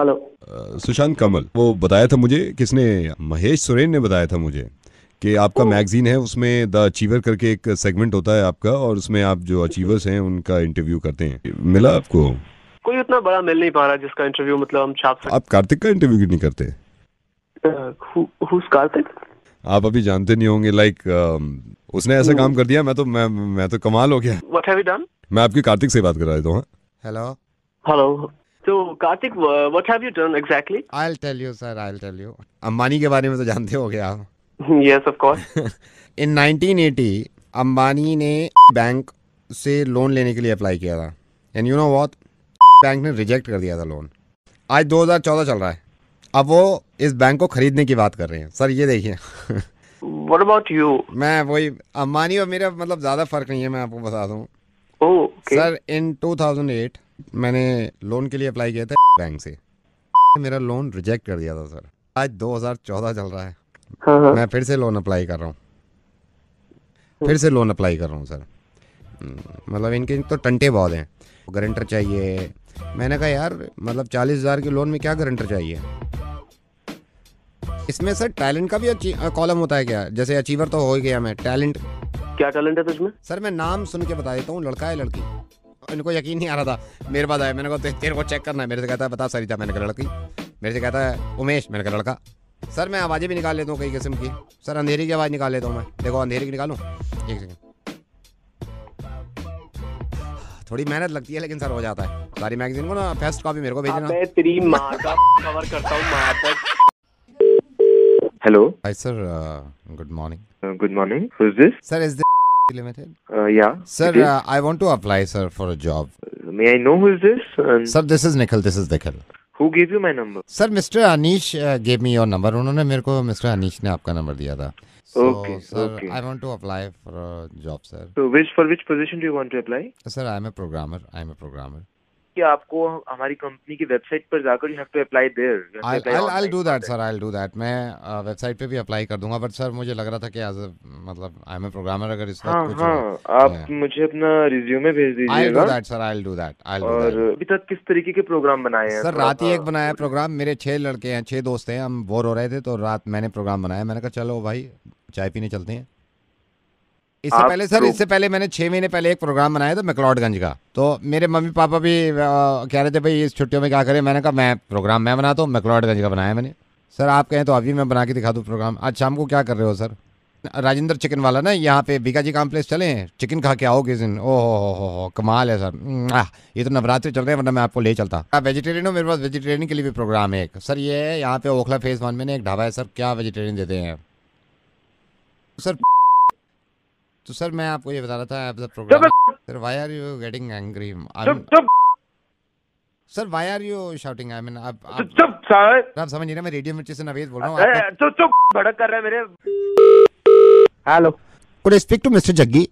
Hello. Sushant कमल, वो बताया था मुझे, किसने, महेश सुरेन ने बताया था मुझे कि आपका मैगजीन है, उसमें द अचीवर करके एक सेगमेंट होता है आपका, और उसमें आप जो अचीवर्स हैं उनका इंटरव्यू करते हैं। मिला आपको? कोई उतना बड़ा मिल नहीं पा रहा जिसका इंटरव्यू मतलब हम छाप आप कार्तिक का इंटरव्यू क्यों नहीं करते? Who's कार्तिक? आप अभी जानते नहीं होंगे, उसने ऐसा काम कर दिया, मैं तो कमाल हो गया। What have you done? मैं आपकी कार्तिक से बात करा देता हूँ। Hello. हेलो। तो Karthik, what have you done exactly? I'll tell you, sir. I'll tell you. Ambani के बारे में तो जानते होगे आप। Yes, of course. In 1980, Ambani ने बैंक से लोन लेने के लिए अप्लाई किया था। And you know what? Bank ने रिजेक्ट कर दिया था लोन। आज 2014 चल रहा है, अब वो इस बैंक को खरीदने की बात कर रहे हैं। सर ये देखिए। What about you? मैं वही, अंबानी और मेरा मतलब ज़्यादा फर्क नहीं है, मैं आपको बता दूँ। Oh, okay. सर इन 2008 मैंने लोन के लिए अप्लाई किया था बैंक से, मेरा लोन रिजेक्ट कर दिया था सर। आज 2014 चल रहा है, हाँ। मैं फिर से लोन अप्लाई कर रहा हूँ, सर। मतलब इनके तो टंटे बहुत हैं, गारंटर चाहिए। मैंने कहा यार मतलब 40,000 के लोन में क्या गारंटर चाहिए? इसमें सर टैलेंट का भी कॉलम होता है क्या? जैसे अचीवर तो हो ही गया मैं, टैलेंट। क्या टैलेंट है तुझमें? सर मैं नाम सुन के बता देता हूँ, लड़का है लड़की। इनको यकीन नहीं आ रहा था, मेरे पास आया, मैंने कहा तेरे को चेक करना है। मेरे से कहता है बता सरिता, मैंने कहा लड़की। मेरे से कहता है उमेश, मैंने कहा लड़का। सर मैं आवाज़ें भी निकाल लेता हूँ कई किस्म की। सर अंधेरी की आवाज़ निकाल लेता हूँ मैं, देखो अंधेरी की निकालूँ, एक सेकंड। थोड़ी मेहनत लगती है लेकिन सर हो जाता है। सारी मैगजीन को ना फर्स्ट कॉपी मेरे को भेजना। मैं तेरी माँ का कवर करता हूँ माँ तक। Hello. Hi sir, good morning. Good morning. Who's this? Sir is limited? Yeah. Sir it is. I want to apply sir for a job. May I know who is this? Sir this is Nikhil. Who gave you my number? Sir mister Anish gave me your number. उन्होंने मेरे को, mister Anish ने आपका number दिया था। Okay, sir okay. I want to apply for a job sir. So for which position do you want to apply? Sir I am a programmer. कि आपको हमारी कंपनी की वेबसाइट पर जाकर you have to apply there. You have to apply I'll online do that for sir, I'll do that। मैं website पे भी apply कर दूंगा, बट सर मुझे लग रहा था कि मतलब आई एम अ प्रोग्रामर, अगर इस वक्त कुछ आप मुझे अपना रिज्यूमे भेज I'll do दीजिएगा। that sir, I'll do that। और अभी तक किस तरीके के प्रोग्राम बनाए हैं? सर रात ही एक बनाया प्रोग्राम। मेरे 6 लड़के हैं, 6 दोस्त हैं, हम बोर हो रहे थे तो रात मैंने प्रोग्राम बनाया। मैंने कहा चलो भाई चाय पीने चलते हैं। इससे पहले मैंने 6 महीने पहले एक प्रोग्राम बनाया था मैक्लोडगंज का। तो मेरे मम्मी पापा भी कह रहे थे भाई इस छुट्टियों में क्या करें। मैंने कहा मैं प्रोग्राम मैं बनाता हूँ, मैक्लोडगंज का बनाया मैंने। सर आप कहें तो अभी मैं बना के दिखा दूँ प्रोग्राम। आज शाम को क्या कर रहे हो सर? राजेंद्र चिकन वाला ना, यहाँ पे बीकाजी कॉम्प्लेक्स चले, चिकन खा के आओ किस दिन। ओहो कमाल है सर। ये तो नवरात्रि चल रहे हैं, वरना मैं आपको ले चलता। आप वेजिटेरियन हो? मेरे पास वेजिटेरियन के लिए भी प्रोग्राम है एक सर। ये है यहाँ पे ओखला फेज 1 में एक ढाबा है सर, क्या वेजिटेरियन देते हैं सर। तो सर मैं आपको ये बता रहा था program. Sir why are you getting angry? Sir why are you shouting? I mean आप समझ नहीं रहे, मैं रेडियो मिर्ची से नवेद बोल रहा हूँ। चुप भड़क कर रहा है मेरे। Hello. Could I speak to mister Jaggi?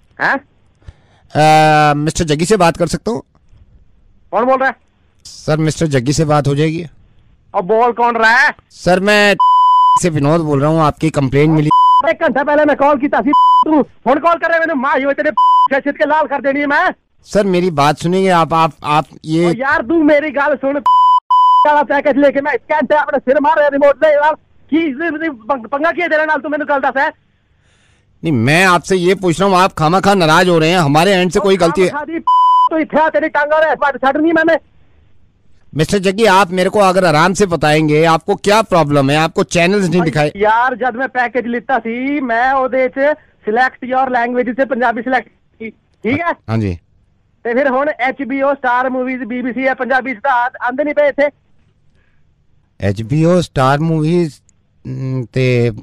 Mister Jaggi से बात कर सकता हूँ? कौन बोल रहा है? सर मिस्टर जग्गी से बात हो जाएगी? अब बोल कौन रहा है? सर मैं से विनोद बोल रहा हूँ, आपकी कंप्लेंट मिली। 1 घंटा पहले मैं कॉल की थी, तू फोन कॉल कर रहे मैंने माँ ही तेरे के लाल कर देनी है मैं। सर मेरी बात सुनिए आप ये यार तू मेरी गाल सुन। पैकेज लेके मैं स्कैन से अपने सिर मार रहा रिमोट से यार की पंगा किया तेरे नाल, तू मैंने गल दस है। नहीं मैं आपसे ये पूछ रहा हूँ, आप खामा नाराज हो रहे हैं, हमारे एंड से कोई गलती है तो इतना तेरी टांगा छड़ नहीं मैंने। मिस्टर जग्गी आप मेरे को अगर आराम से बताएंगे आपको क्या प्रॉब्लम है? आपको चैनल्स नहीं दिखाए? यार जब मैं पैकेज लिता सी मैं ओदे च सिलेक्ट योर लैंग्वेज से पंजाबी सिलेक्ट की, ठीक है? हाँ जी। ते फिर हुन HBO स्टार मूवीज BBC है पंजाबी स्टार आंदे नहीं पे इथे। HBO स्टार मूवीज ते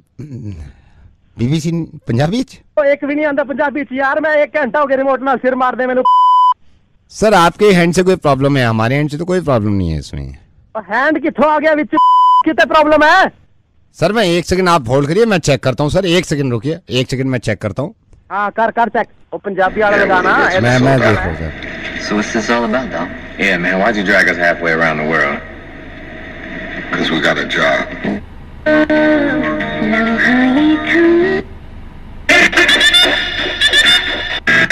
BBC पंजाबी च? एक भी नहीं आंदा पंजाबी च यार। मैं 1 घंटा हो गया रिमोट नाल सिर मार दे मैनू। सर आपके हैंड से कोई प्रॉब्लम है, हमारे हैंड से तो कोई प्रॉब्लम नहीं है इसमें। हैंड किथों आ गया विच? कितने प्रॉब्लम है? सर मैं 1 सेकंड आप होल्ड करिए, मैं चेक करता हूँ सर। 1 सेकंड रुकिए, 1 सेकंड मैं चेक करता हूँ। हाँ कर चेक। वो पंजाबी वाला लगाना मैं देख रहा हूँ sir. So what's this all about, though? Yeah, man, why'd you drag us halfway around the world? Because we got a job.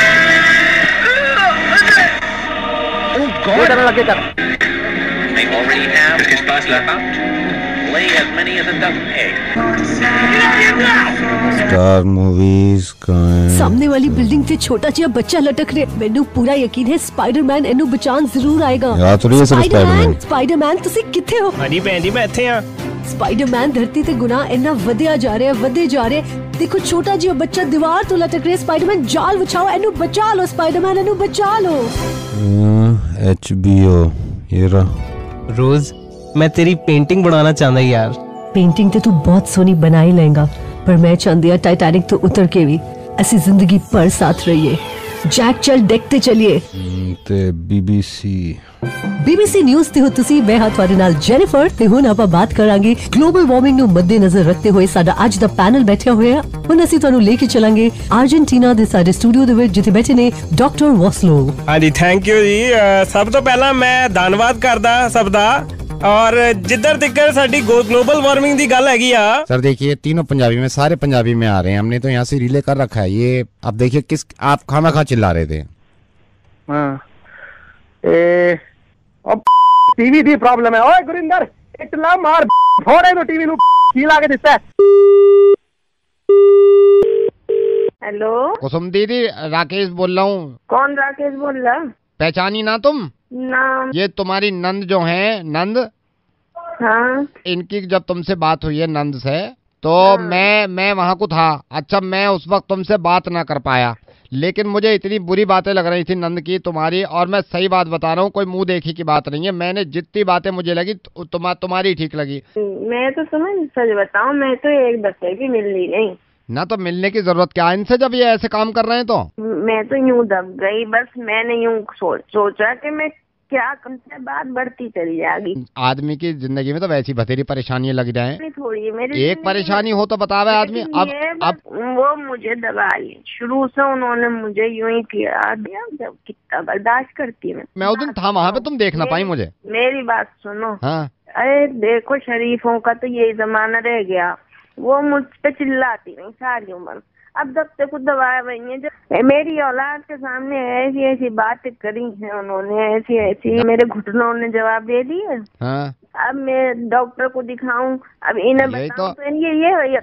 Oh, God! लगे कर। They already already have his first lap out. Lay as many as a dozen eggs. Star movies का ਸਾਹਮਣੇ ਵਾਲੀ building ਤੇ ਛੋਟਾ ਜਿਹਾ ਬੱਚਾ ਲਟਕ ਰਿਹਾ। ਮੈਨੂੰ ਪੂਰਾ ਯਕੀਨ ਹੈ ਸਪਾਈਡਰਮੈਨ ਇਹਨੂੰ ਬਚਾਉਣ ਜ਼ਰੂਰ ਆਏਗਾ। ਯਾਰ ਥੋੜੀ ਇਹ ਸਿਰਫ ਸਪਾਈਡਰਮੈਨ ਤੁਸੀਂ ਕਿੱਥੇ ਹੋ? ਹਾਂਜੀ ਭੈਣ ਜੀ ਮੈਂ ਇੱਥੇ ਆ। ਸਪਾਈਡਰਮੈਨ ਧਰਤੀ ਤੇ ਗੁਨਾਹ ਇੰਨਾ ਵਧਿਆ ਜਾ ਰਿਹਾ ਵਧੇ ਜਾ ਰਿਹਾ। ਦੇਖੋ ਛੋਟਾ ਜਿਹਾ ਬੱਚਾ ਦੀਵਾਰ ਤੋਂ ਲਟਕ ਰਿਹਾ। ਸਪਾਈਡਰਮੈਨ ਜਾਲ ਵਿਛਾਓ ਇਹਨੂੰ ਬਚਾ ਲਓ। ਸਪਾਈਡਰਮੈਨ ਇਹਨੂੰ ਬਚਾ ਲਓ। HBO ये रहा। रोज मैं तेरी पेंटिंग बनाना चाहता यार। पेंटिंग ਤੇ ਤੂੰ ਬਹੁਤ ਸੋਹਣੀ ਬਣਾ ਹੀ ਲਏਗਾ ਪਰ ਮੈਂ ਚਾਹੁੰਦੀ ਆ ਟਾਈਟੈਨਿਕ ਤੋਂ ਉਤਰ ਕੇ ਵੀ ਅਸੀਂ ਜ਼ਿੰਦਗੀ ਭਰ ਸਾਥ ਰਹੀਏ। ਜੈਕ ਚਲ ਡੈਕ ਤੇ ਚਲਿਏ। ਤੇ BBC ਨਿਊਜ਼ ਤੇ ਹੋ ਤੁਸੀਂ। ਮੈਂ ਹਾਂ ਤੁਹਾਡੇ ਨਾਲ ਜੈਨੀਫਰ ਤੇ ਹੁਣ ਆਪਾਂ ਬਾਤ ਕਰਾਂਗੇ ਗਲੋਬਲ ਵਾਰਮਿੰਗ ਨੂੰ ਮੱਦੇਨਜ਼ਰ ਰੱਖਦੇ ਹੋਏ ਸਾਡਾ ਅੱਜ ਦਾ ਪੈਨਲ ਬੈਠਿਆ ਹੋਇਆ। ਹੁਣ ਅਸੀਂ ਤੁਹਾਨੂੰ ਲੈ ਕੇ ਚੱਲਾਂਗੇ ਅਰਜਨਟੀਨਾ ਦੇ ਸਾਡੇ ਸਟੂਡੀਓ ਦੇ ਵਿੱਚ ਜਿੱਥੇ ਬੈਠੇ ਨੇ ਡਾਕਟਰ ਵਾਸਲੋ। ਹਾਂਜੀ ਥੈਂਕ ਯੂ ਜੀ। ਸਭ ਤੋਂ ਪਹਿਲਾਂ ਮੈਂ ਧੰਨਵਾਦ ਕਰਦਾ ਸਭ ਦਾ। और जिधर दिक्कत साडी ग्लोबल वार्मिंग की गल हैगी आ। सर देखिए तीनों पंजाबी में सारे पंजाबी में आ रहे हैं। हमने तो यहाँ से रिले कर रखा है। ये अब देखिए किस आप खाना खा चिल्ला रहे थे। अब टीवी दी प्रॉब्लम है। ओए गुरिंदर इतना मार फोड़े तो टीवी नु खीला के दिसता है। हेलो कुसुम दीदी राकेश बोल रहा हूँ। कौन राकेश बोल रहा? पहचानी ना तुम? नाम ये तुम्हारी नंद जो है नंद। हाँ इनकी जब तुमसे बात हुई है नंद से तो मैं वहाँ को था। अच्छा मैं उस वक्त तुमसे बात ना कर पाया लेकिन मुझे इतनी बुरी बातें लग रही थी नंद की तुम्हारी। और मैं सही बात बता रहा हूँ कोई मुंह देखी की बात नहीं है। मैंने जितनी बातें मुझे लगी तुम्हारी ठीक लगी। मैं तो समझ सच बताऊँ मैं तो एक बच्चे भी मिल ली नहीं। ना तो मिलने की जरूरत क्या इनसे जब ये ऐसे काम कर रहे हैं तो। मैं तो यूं दब गई। बस मैंने यूं सोचा कि मैं क्या कम से बात बढ़ती चली जाएगी। आदमी की जिंदगी में तो वैसी बथेरी परेशानियां लग जाए। थोड़ी मेरी एक परेशानी हो तो बतावे आदमी। अब वो मुझे दबाई शुरू से उन्होंने मुझे यूं ही किया। जब कितना बर्दाश्त करती मैं उस दिन था वहाँ पे तुम देख ना पाई मुझे। मेरी बात सुनो। हाँ अरे देखो शरीफों का तो यही जमाना रह गया। वो मुझ पे चिल्लाती नहीं सारी उम्र। अब जब तक दबाया वही है जब मेरी औलाद के सामने ऐसी ऐसी बातें करी है उन्होंने। ऐसी ऐसी मेरे घुटनों ने जवाब दे दिए। हाँ। अब मैं डॉक्टर को दिखाऊं अब इन्हें बताऊं तो ये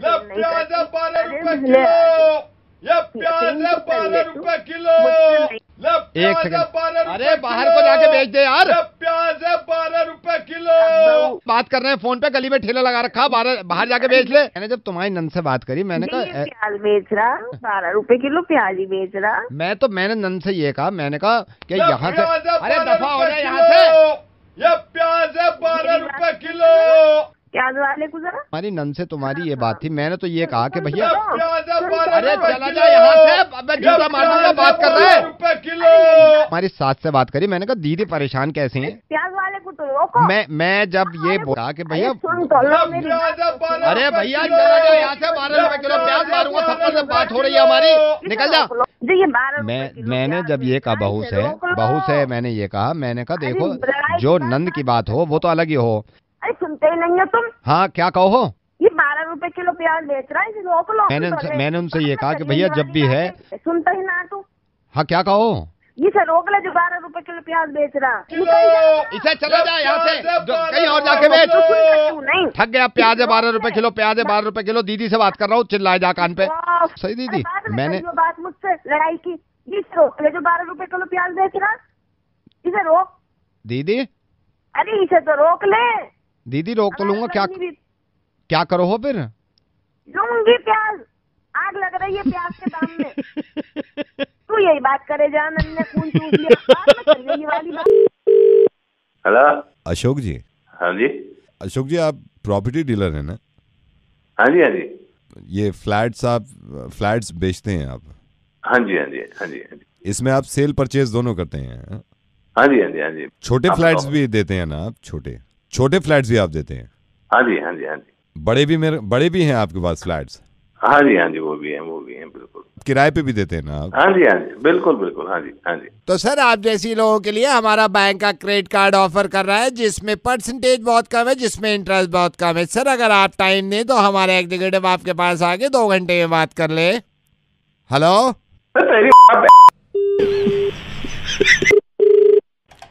एक सेकंड। अरे बाहर को जाके बेच दे यार। प्याज है 12 रुपए किलो। बात कर रहे हैं फोन पे गली में ठेला लगा रखा। बाहर जाके बेच ले। मैंने जब तुम्हारी नंद से बात करी मैंने कहा प्याज बेच रहा 12 रुपए किलो प्याज ही बेच रहा। मैंने नंद से ये कहा मैंने कहा कि यहाँ से अरे दफा हो जाए यहाँ से। ये प्याज है 12 रुपए किलो। प्याज वाले को जरा हमारी नंद से तुम्हारी ये बात थी। मैंने तो ये कहा कि भैया अरे चला जा यहाँ से। मैं जूता मार दूंगा। बात कर रहा है रुपए किलो। हमारी सास से बात करी मैंने कहा दीदी परेशान कैसे हैं। प्याज वाले को तो रोको। मैं जब ये बोला कि भैया सुन तो लो मेरी अरे भैया चला जाओ यहाँ से 12 रुपए किलो प्याज मारूंगा। थप्पड़ से बात हो रही है हमारी। निकल जा। ये 12 मैंने जब ये कहा बहू से मैंने ये कहा मैंने कहा देखो जो नंद की बात हो वो तो अलग ही हो। अरे सुनते ही नहीं हो तुम। हाँ क्या कहो। ये 12 रुपए किलो प्याज बेच रहा है इसे रोक लो। मैंने उनसे ये कहा कि भैया जब भी है सुनता ही ना तू। हाँ क्या कहो। इसे रोक ले जो 12 रुपए किलो प्याज बेच रहा। इसे चला जाए यहाँ से कहीं और जाके बेच। नहीं थक गया। प्याज है 12 रुपए किलो। प्याज है 12 रुपए किलो। दीदी से बात कर रहा हूँ चिल्लाए जा कान पे। सही दीदी मैंने बात मुझसे लड़ाई की। इसे रोक ले जो 12 रुपए किलो प्याज बेच रहा। इसे रोक दीदी। अरे इसे तो रोक ले दीदी। रोक तो लूंगा क्या करो हो फिर। लूंगी प्याज आग लग रही है प्याज के दाम में। तू यही बात करे जान ने खून चूस लिया ये वाली बात। हेलो अशोक जी। हाँ जी। अशोक जी आप प्रॉपर्टी डीलर हैं ना? हाँ जी हाँ जी। ये फ्लैट्स बेचते हैं आप? हाँ जी हाँ जी हाँ जी हाँ जी। इसमें आप सेल परचेज दोनों करते हैं? हाँ जी हाँ जी हाँ जी। छोटे फ्लैट्स भी देते हैं ना आप? छोटे फ्लैट्स भी आप देते हैं? हाँ जी हाँ जी हाँ जी। बड़े भी हैं आपके पास फ्लैट्स? हाँ जी वो भी हैं बिल्कुल। किराए पे भी देते हैं ना आप? हाँ जी बिल्कुल हाँ जी। तो सर आप जैसी लोगों के लिए हमारा बैंक का क्रेडिट कार्ड ऑफर कर रहा है जिसमें परसेंटेज बहुत कम है जिसमें इंटरेस्ट बहुत कम है। सर अगर आप टाइम दें तो हमारा एग्जीक्यूटिव आपके पास आके 2 घंटे में बात कर ले। Hello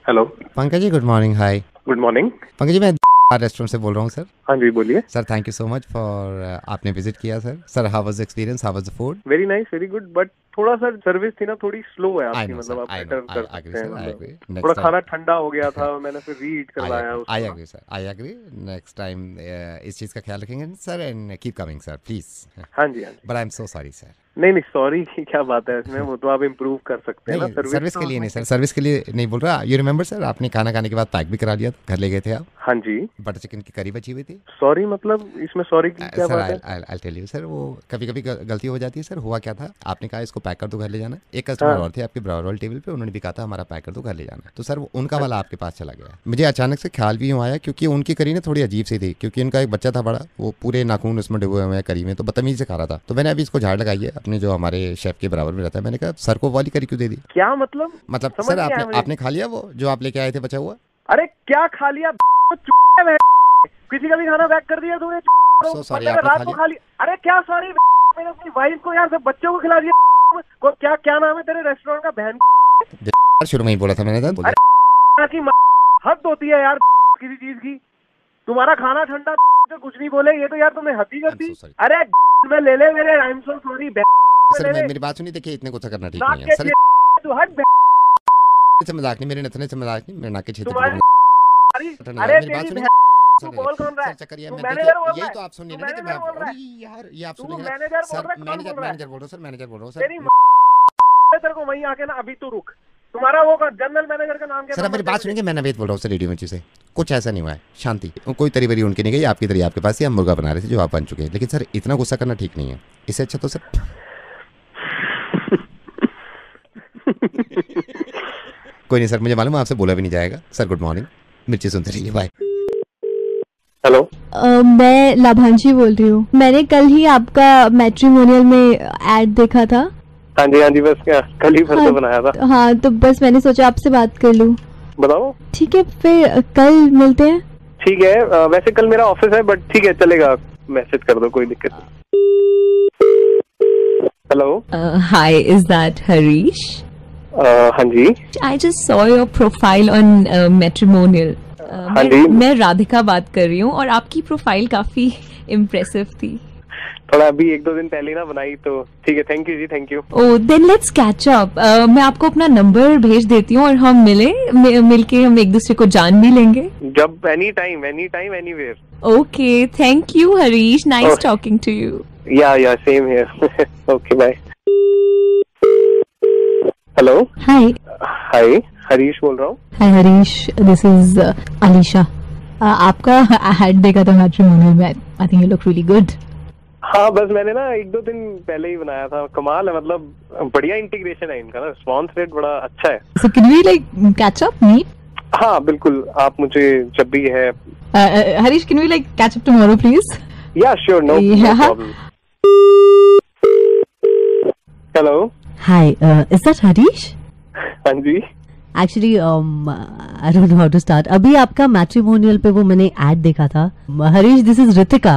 hello Pankaj ji, good morning. Hi, good morning. Pankaj ji, मैं रेस्टोरेंट से बोल रहा हूँ सर। हाँ जी, बोलिए sir. Thank you so much for आपने विजिट किया सर। Sir, how was the experience, how was the food? Very nice, very good, but थोड़ा सा सर्विस थी ना, थोड़ी स्लो है आपकी, know, मतलब sir, आप I बेटर know, कर I agree, सकते हैं, sir, I मतलब agree. Next थोड़ा time- खाना ठंडा हो गया था, मैंने फिर रीहीट करवाया उसको। I agree sir, I agree. Next time इस चीज़ का ख्याल रखेंगे sir, and keep coming sir, please. हाँ जी, हाँ जी। But I am so sorry sir. नहीं नहीं, सॉरी की क्या बात है इसमें, वो तो आप इम्प्रूव कर सकते हैं ना। सर्विस के लिए नहीं सर, सर्विस के लिए नहीं बोल रहा। यू रिमेंबर सर, आपने खाना खाने के बाद पैक भी करा लिया, घर ले गए थे आप? हाँ जी। बटर चिकन की करी बची हुई थी। सॉरी मतलब इसमें सॉरी की क्या बात है? आई टेल यू सर, वो कभी कभी गलती हो जाती है सर। हुआ क्या था, आपने कहा इसको पैक कर दो, घर ले जाना। एक कस्टमर और थे आपके ब्राउर टेबल पे, उन्होंने भी कहा था हमारा पैक कर दो, घर ले जाना। तो सर उनका वाला आपके पास चला गया। मुझे अचानक से ख्याल भी यूँ आया, क्योंकि उनकी करी ना थोड़ी अजीब सी थी, क्योंकि उनका एक बच्चा था बड़ा, वो पूरे नाखून उसमें डुबे हुए हैं करी में, तो बदतमीजी से खा रहा था। तो मैंने अभी इसको झाड़ लगाई है, अपने जो हमारे शेफ के बराबर में रहता है, मैंने कहा सर को वाली करी क्यों दे दी? क्या मतलब सर आपने खा लिया वो जो आप लेके आए थे बचा हुआ? अरे क्या खा लिया? किसी का भी खाना पैक कर दिया तूने? रात को खा लिया? अरे क्या सॉरी, मैंने अपनी वाइफ को यार सब बच्चों को खिला दिया। क्या नाम है तेरे रेस्टोरेंट का? बहन शुरू में ही बोला था मैंने। की हद होती है यार किसी चीज की। तुम्हारा खाना ठंडा तो कुछ नहीं बोले, ये तो यार तुमने हद ही कर दी। अरे मैं ले ले मेरे, I am so sorry. Sir मेरी बात सुनिए, देखिए इतने गुस्सा करना ठीक नहीं है सर। तू हट से मजाक नहीं, मेरे नथने से मजाक नहीं, मेरे नाक के छेद। अरे मेरी बात सुनिए, तू बोल कौन रहा है? चक्करिया तू में मैनेजर बोल रहा है? यही तो आप सुनिए ना कि मैं यार ये आप सुनिए सर। मैनेजर बोल रहा हूँ सर। तेरे को वहीं आके ना, अभी तू रुक। तुम्हारा वो जनरल मैनेजर का नाम क्या? सर मेरी बात सुनिए, मैं नवेद बोल रहा हूँ सर, रेडियो मिर्ची से। कुछ ऐसा नहीं हुआ है, शांति। कोई तरी बरी उनकी नहीं गई, आपकी तरी आपके पास ही। हम मुर्गा बना रहे थे जो आप बन चुके हैं। लेकिन सर इतना गुस्सा करना ठीक नहीं है, इससे अच्छा तो सर कोई नहीं सर, मुझे मालूम है आपसे बोला भी नहीं जाएगा सर। गुड मॉर्निंग, मिर्ची सुनते रहिए, बाय। हेलो, मैं लाभांशी बोल रही हूँ। मैंने कल ही आपका मैट्रिमोनियल में एड देखा था। हाँ जी, बस क्या कल ही फिर से बनाया था। हाँ, तो बस मैंने सोचा आपसे बात कर लूँ। बताओ। ठीक है, फिर कल मिलते हैं। ठीक है, वैसे कल मेरा ऑफिस है, बट ठीक है चलेगा, मैसेज कर दो, कोई दिक्कत नहीं। Hello, hi, is that Harish? हाँ जी। I just saw your profile on Matrimonial. हाँ जी। मैं राधिका बात कर रही हूँ और आपकी प्रोफाइल काफी इम्प्रेसिव थी। थोड़ा अभी 1-2 दिन पहले ना बनाई, तो ठीक है। थैंक यू जी, thank you. Oh, then let's catch up. मैं आपको अपना नंबर भेज देती हूँ और हम मिलके हम एक दूसरे को जान भी लेंगे। जब any time anywhere. Okay, thank you Harish, nice talking to you. Yeah same here. Okay, bye. Hello, hi, Harish बोल रहा हूँ। Hi Harish, this is Alisha. आपका एड देखा था मैट्रिमोनियल में, I think you look really good. हाँ, बस मैंने ना 1-2 दिन पहले ही बनाया था। कमाल है, मतलब बढ़िया इंटीग्रेशन है इनका ना, रिस्पॉन्स रेट बड़ा अच्छा है। So can we like catch up, meet? हाँ बिल्कुल, आप मुझे जब भी है। Harish, can we like catch up tomorrow, please? Yeah, sure, no problem. Hello. Hi, is that Harish? हाँ जी। Actually, I don't know how to start. अभी आपका मैट्रिमोनियल पे वो मैंने एड देखा था। Harish, this is Ritika.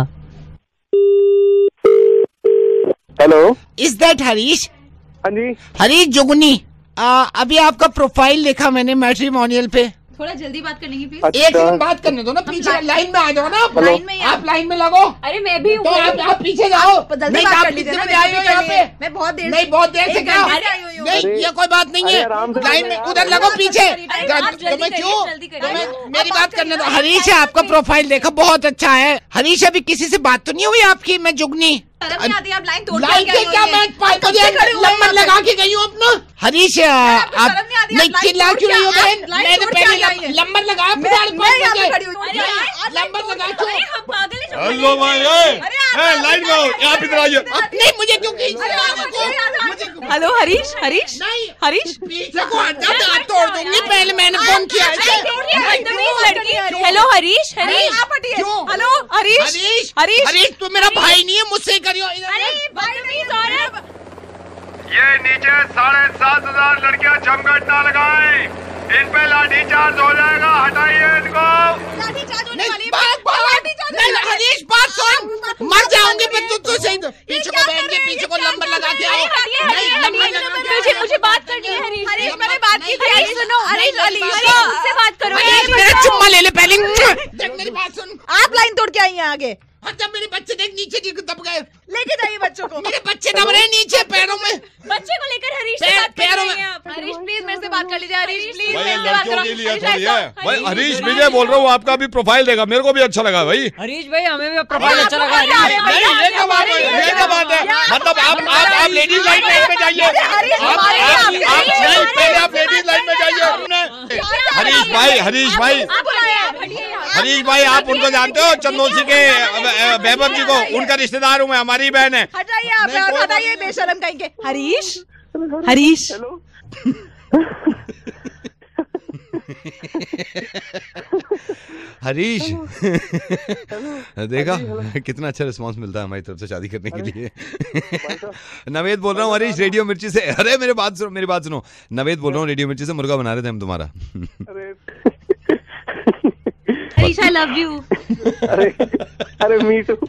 Hello, is that Harish? हाँ जी। हरीश जुगनी, अभी आपका प्रोफाइल देखा मैंने मैट्रिमोनियल पे। थोड़ा जल्दी बात करने की प्लीज। एक दिन बात करने दो ना, पीछे लाइन में आ जाओ ना। लाइन में आप लाइन में लगो। अरे मैं भी हूँ, तो आप पीछे जाओ। जल्दी बात कर लीजिए ना, यहाँ पे मैं बहुत देर नहीं, बहुत देर से क्या? नहीं, ये कोई बात नहीं है। लाइन में उधर लगो पीछे। तुम्हें क्यों? मेरी बात करने दो। हरीश है, आपका प्रोफाइल देखा, बहुत अच्छा है। हरीश, अभी किसी से बात तो नहीं हुई आपकी? मैं जुगनी। लाइन तोड़ क्या मैं नंबर लगा के गई हूँ अपना? हरीश, आप नहीं चिल्ला क्यों रही हो बहन? मैंने पहले नंबर लगाया, नंबर लगा क्यों? हेलो भाई, लाइन में आप इधर आइए। नहीं, मुझे क्यों? हेलो हरीश, हरीश, हरीश, पीछे को हटा, दांत तोड़ दूंगी। पहले मैंने फोन किया। हेलो हरीश, हेलो हरीश, हरीश तू मेरा भाई नहीं है, मुझसे करियो। ये नीचे 7,500 लड़कियां जमघट ना लगाएं, इन पे लाठीचार्ज हो जाएगा, हटाइए इनको। हरीश बात सुन, मर जाऊंगी मैं तू सही। पीछे को बहन के पीछे को नंबर लगा के आओ। मुझे बात करनी है हरीश, मैंने बात की थी। सुनो अलीशा से बात करो। मेरा चुम्मा ले ले पहले। देख मेरी बात सुन। आप लाइन तोड़ के आई हैं आगे। और जब मेरे बच्चे देख नीचे दब गए, लेके जाइए बच्चों को। मेरे बच्चे दब रहे नीचे पैरों में। बच्चे को लेकर हरीश से बात पैरों में। हरीश प्लीज मेरे से बात कर लीजिए। हरीश प्लीज भाई मेरे से बात लड़कियों के लिए करो। थोड़ी है भाई। हरीश विजय बोल रहा हूँ, आपका भी प्रोफाइल देगा, मेरे को भी अच्छा लगा भाई। हरीश भाई हमें भी प्रोफाइल अच्छा लगा। ये क्या बात है? मतलब आप लेडीज लाइन में जाइए। पहले आप लेडीज लाइन में जाइए। हरीश भाई आप उनको जानते हो? चंदोसी के वैभव जी को, उनका रिश्तेदार हूँ मैं, हमारी बहन है। हटाइए आप, हटाइए बेशरम कहेंगे। हरीश हरीश हरीश देखा कितना अच्छा रिस्पांस मिलता है हमारी तरफ से शादी करने के लिए। नवेद बोल रहा हूँ हरीश, रेडियो मिर्ची से। अरे मेरी बात सुनो। नवेद बोल रहा हूँ, रेडियो मिर्ची से मुर्गा बना रहे थे हम तुम्हारा। Harish I love you. अरे me too.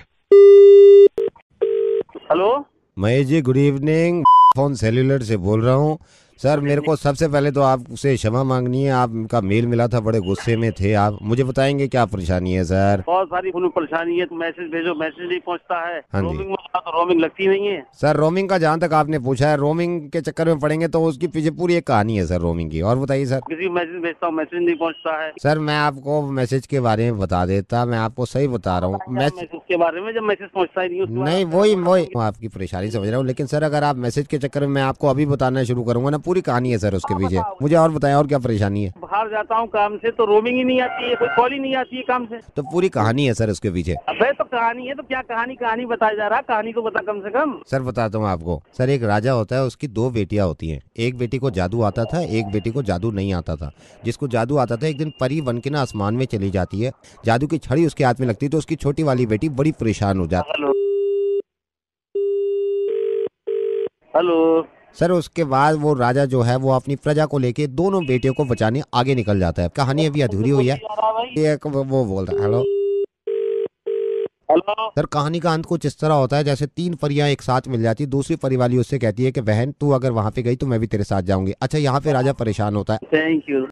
Hello Mahesh ji, good evening. Phone cellular से बोल रहा हूँ। सर मेरे को सबसे पहले तो आपसे क्षमा मांगनी है, आपका मेल मिला था, बड़े गुस्से में थे आप। मुझे बताएंगे क्या परेशानी है सर? बहुत सारी परेशानी है, तो मैसेज भेजो, मैसेज नहीं पहुंचता है। हाँ जी। रोमिंग में तो रोमिंग लगती नहीं है सर। रोमिंग का जहाँ तक आपने पूछा है, रोमिंग के चक्कर में पड़ेंगे तो उसकी पीछे पूरी एक कहानी है सर रोमिंग की। और बताइए सर। किसी मैसेज भेजता हूँ, मैसेज नहीं पहुँचता है। सर मैं आपको मैसेज के बारे में बता देता, मैं आपको सही बता रहा हूँ। मैसेज के बारे में, जब मैसेज पहुँचता ही नहीं, वही आपकी परेशानी समझ रहा हूँ। लेकिन सर अगर आप मैसेज के चक्कर में मैं आपको अभी बताना शुरू करूंगा ना, पूरी कहानी है सर उसके पीछे। मुझे और बताएं, और क्या परेशानी है? बाहर जाता हूँ काम से तो रोमिंग ही नहीं आती है, कोई कॉल ही नहीं आती है काम से। तो पूरी कहानी है सर उसके पीछे। अबे तो कहानी है तो क्या कहानी बताया जा रहा है? कहानी तो बता कम से कम। सर बताता हूँ आपको। सर एक राजा होता है, उसकी 2 बेटियां होती हैं। एक बेटी को जादू आता था, एक बेटी को जादू नहीं आता था। जिसको जादू आता था, एक दिन परी बन के ना आसमान में चली जाती है, जादू की छड़ी उसके हाथ में लगती है, तो उसकी छोटी वाली बेटी बड़ी परेशान हो जाती है। हेलो सर उसके बाद वो राजा जो है वो अपनी प्रजा को लेके दोनों बेटियों को बचाने आगे निकल जाता है। कहानी अभी अधूरी हुई है। एक वो बोल रहा है। हेलो सर, कहानी का अंत कुछ इस तरह होता है जैसे 3 परियां एक साथ मिल जाती। दूसरी परी वाली उससे कहती है कि बहन तू अगर वहाँ पे गई तो मैं भी तेरे साथ जाऊंगी। अच्छा यहाँ पे राजा परेशान होता है। Thank you.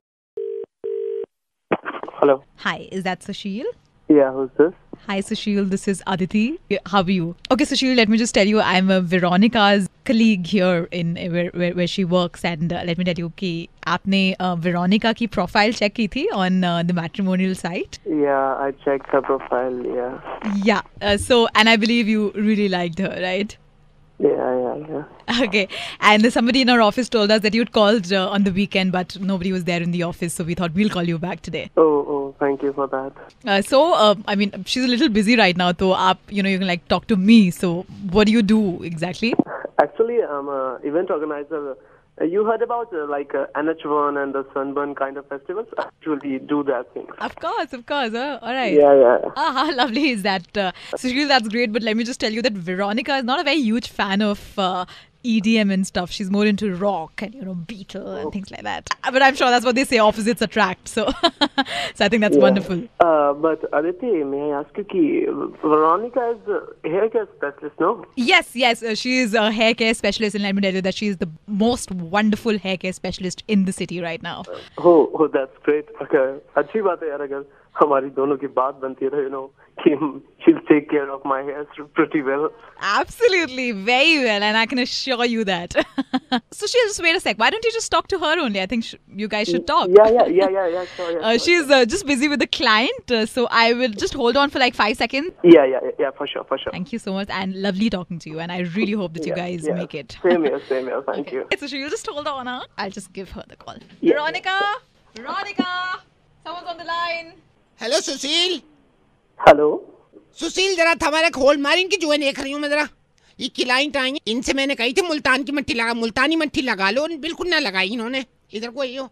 Hello hi, is that Sushil? Yeah, who's this? Hi Sushil, this is Aditi. How are you? Okay Sushil, let me just tell you, I'm Veronica's colleague here in where she works, and let me tell you कि आपने Veronica की profile check की थी on the matrimonial site. Yeah, I checked her profile. Yeah. So and I believe you really liked her, right? Yeah. Okay, and somebody in our office told us that you'd called on the weekend, but nobody was there in the office, so we thought we'll call you back today. Oh, thank you for that. So, I mean, she's a little busy right now, so you can like talk to me. So, what do you do exactly? Actually, I'm an event organizer. You heard about NH1 and the Sunburn kind of festivals? I actually do that thing. Of course. All right. Yeah. How lovely is that? Sushil, that's great, but let me just tell you that Veronica is not a very huge fan of EDM and stuff. She's more into rock and Beatle and things like that. But I'm sure that's what they say, opposites attract. So, so I think that's wonderful. But Aditi, may I ask you, Veronica is a hair care specialist, no? Yes. She is a hair care specialist, and let me tell you that she is the most wonderful hair care specialist in the city right now. Oh, that's great. Okay, अच्छी बात है यार, अगर हमारी दोनों की बात बनती रहे, कि she'll take care of my hair pretty well. Absolutely, very well, and I can assure you that. So she'll just wait a sec. Why don't you just talk to her only? I think you guys should talk. Yeah, sure. She's just busy with the client, so I will just hold on for like 5 seconds. Yeah, for sure. Thank you so much, and lovely talking to you, and I really hope that you guys make it. Same here. Thank you. So she'll just hold on, huh? I'll just give her the call. Yeah. Veronica, someone's on the line. Hello Sushil. Hello Sushil, जरा हमारे खोल मार, इनकी जुएं देख रही हूँ मैं जरा। ये क्लाइंट आएंगे, इनसे मैंने कही थी मुल्तानी मट्टी लगा लो, बिल्कुल ना लगाई इन्होंने। इधर को आइयो।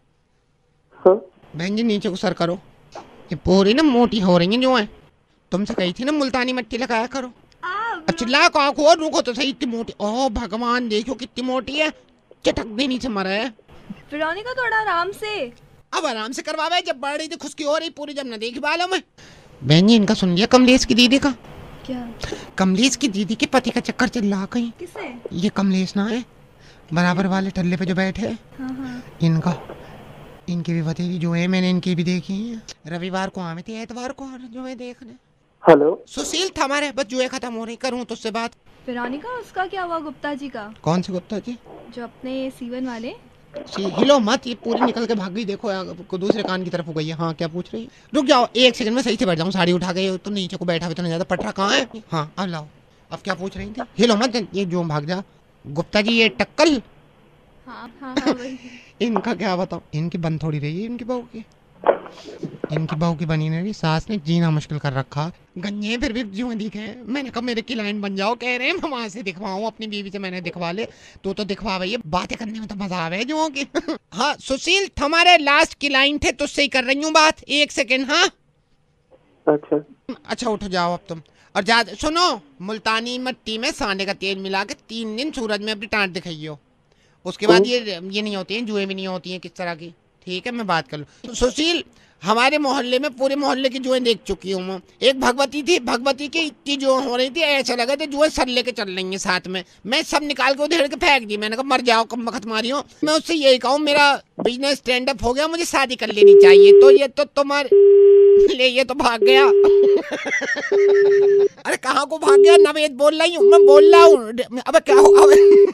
बहन जी नीचे को सर करो, ये पूरी ना मोटी हो रही है जो है। तुमसे कही थी ना मुल्तानी मट्टी लगाया करो। अब चिल्ला को रुको तो सही, इतनी मोटी। ओह भगवान, देखो कितनी मोटी है, चटक दे नीचे मरा है। वेरोनिका थोड़ा आराम से। अब आराम से करवावे, जब बढ़ रही थी खुशकी हो रही पूरी, जब न देख बालों में। बहन जी इनका सुन लिया कमलेश की दीदी का? क्या? कमलेश की दीदी के पति का चक्कर चल रहा कहीं। किसे? ये कमलेश ना है, बराबर वाले टल्ले पे जो बैठे इनका, इनकी भी भतीजी जो है, मैंने इनकी भी देखी है। रविवार को आए थे, एतवार को जो है देखने। हेलो सुशील था हमारे, बस जो है खत्म हो रही, करूँ तुझसे बात। वेरोनिका, उसका क्या हुआ गुप्ता जी का? कौन से गुप्ता जी? जो अपने सीवन वाले। हिलो मत, ये पूरी निकल के भाग गई, देखो को दूसरे कान की तरफ हो गई है। हाँ क्या पूछ रही है? रुक जाओ एक सेकंड में सही से बैठ जाऊँ, साड़ी उठा गई तो नीचे को बैठा हुआ तो नहीं जाता। पटरा कहाँ है? हाँ अब लाओ, अब क्या पूछ रही थी? हिलो मत, ये जो भाग जा। गुप्ता जी ये टक्कल। हाँ वही। इनका क्या बताओ, इनकी बन थोड़ी रही है, इनकी बहू की, इनकी बहू की बनी नहीं रही। सास ने जीना मुश्किल कर रखा, गन्ने फिर भी जो दिखे। मैंने कहा मेरे क्लाइंट बन जाओ, कह रहे हैं मैं वहां से दिखवाऊं अपनी बीवी से। मैंने दिखवा ले तो दिखवा भैया, बातें करने में तो मजा आवे जो की। हाँ सुशील, हमारे लास्ट क्लाइंट थे, तुझसे ही कर रही हूँ बात, एक सेकेंड। हाँ अच्छा उठ जाओ अब तुम। और जा सुनो, मुल्तानी मिट्टी में सांडे का तेल मिला के 3 दिन सूरज में अपनी टांट दिखाइयो, उसके बाद ये नहीं होती हैं, जुए भी नहीं होती हैं किस तरह की। ठीक है मैं बात कर लूँ। सुशील, हमारे मोहल्ले में पूरे मोहल्ले की जुएं देख चुकी हूँ मैं। एक भगवती थी, भगवती की इतनी जुएं हो रही थी, ऐसा लगा था जुएं सर लेके चल रही हैं साथ में। मैं सब निकाल के उधेड़ के फेंक दी। मैंने कहा मर जाओ, कम वक्त मारी हो। मैं उससे यही कहूँ मेरा बिजनेस स्टैंड अप हो गया, मुझे शादी कर लेनी चाहिए। तो ये तो तुम्हारे ले, ये तो भाग गया। अरे कहाँ को भाग गया? नवेद बोल रही हूँ, मैं बोल रहा हूँ। अब क्या होगा?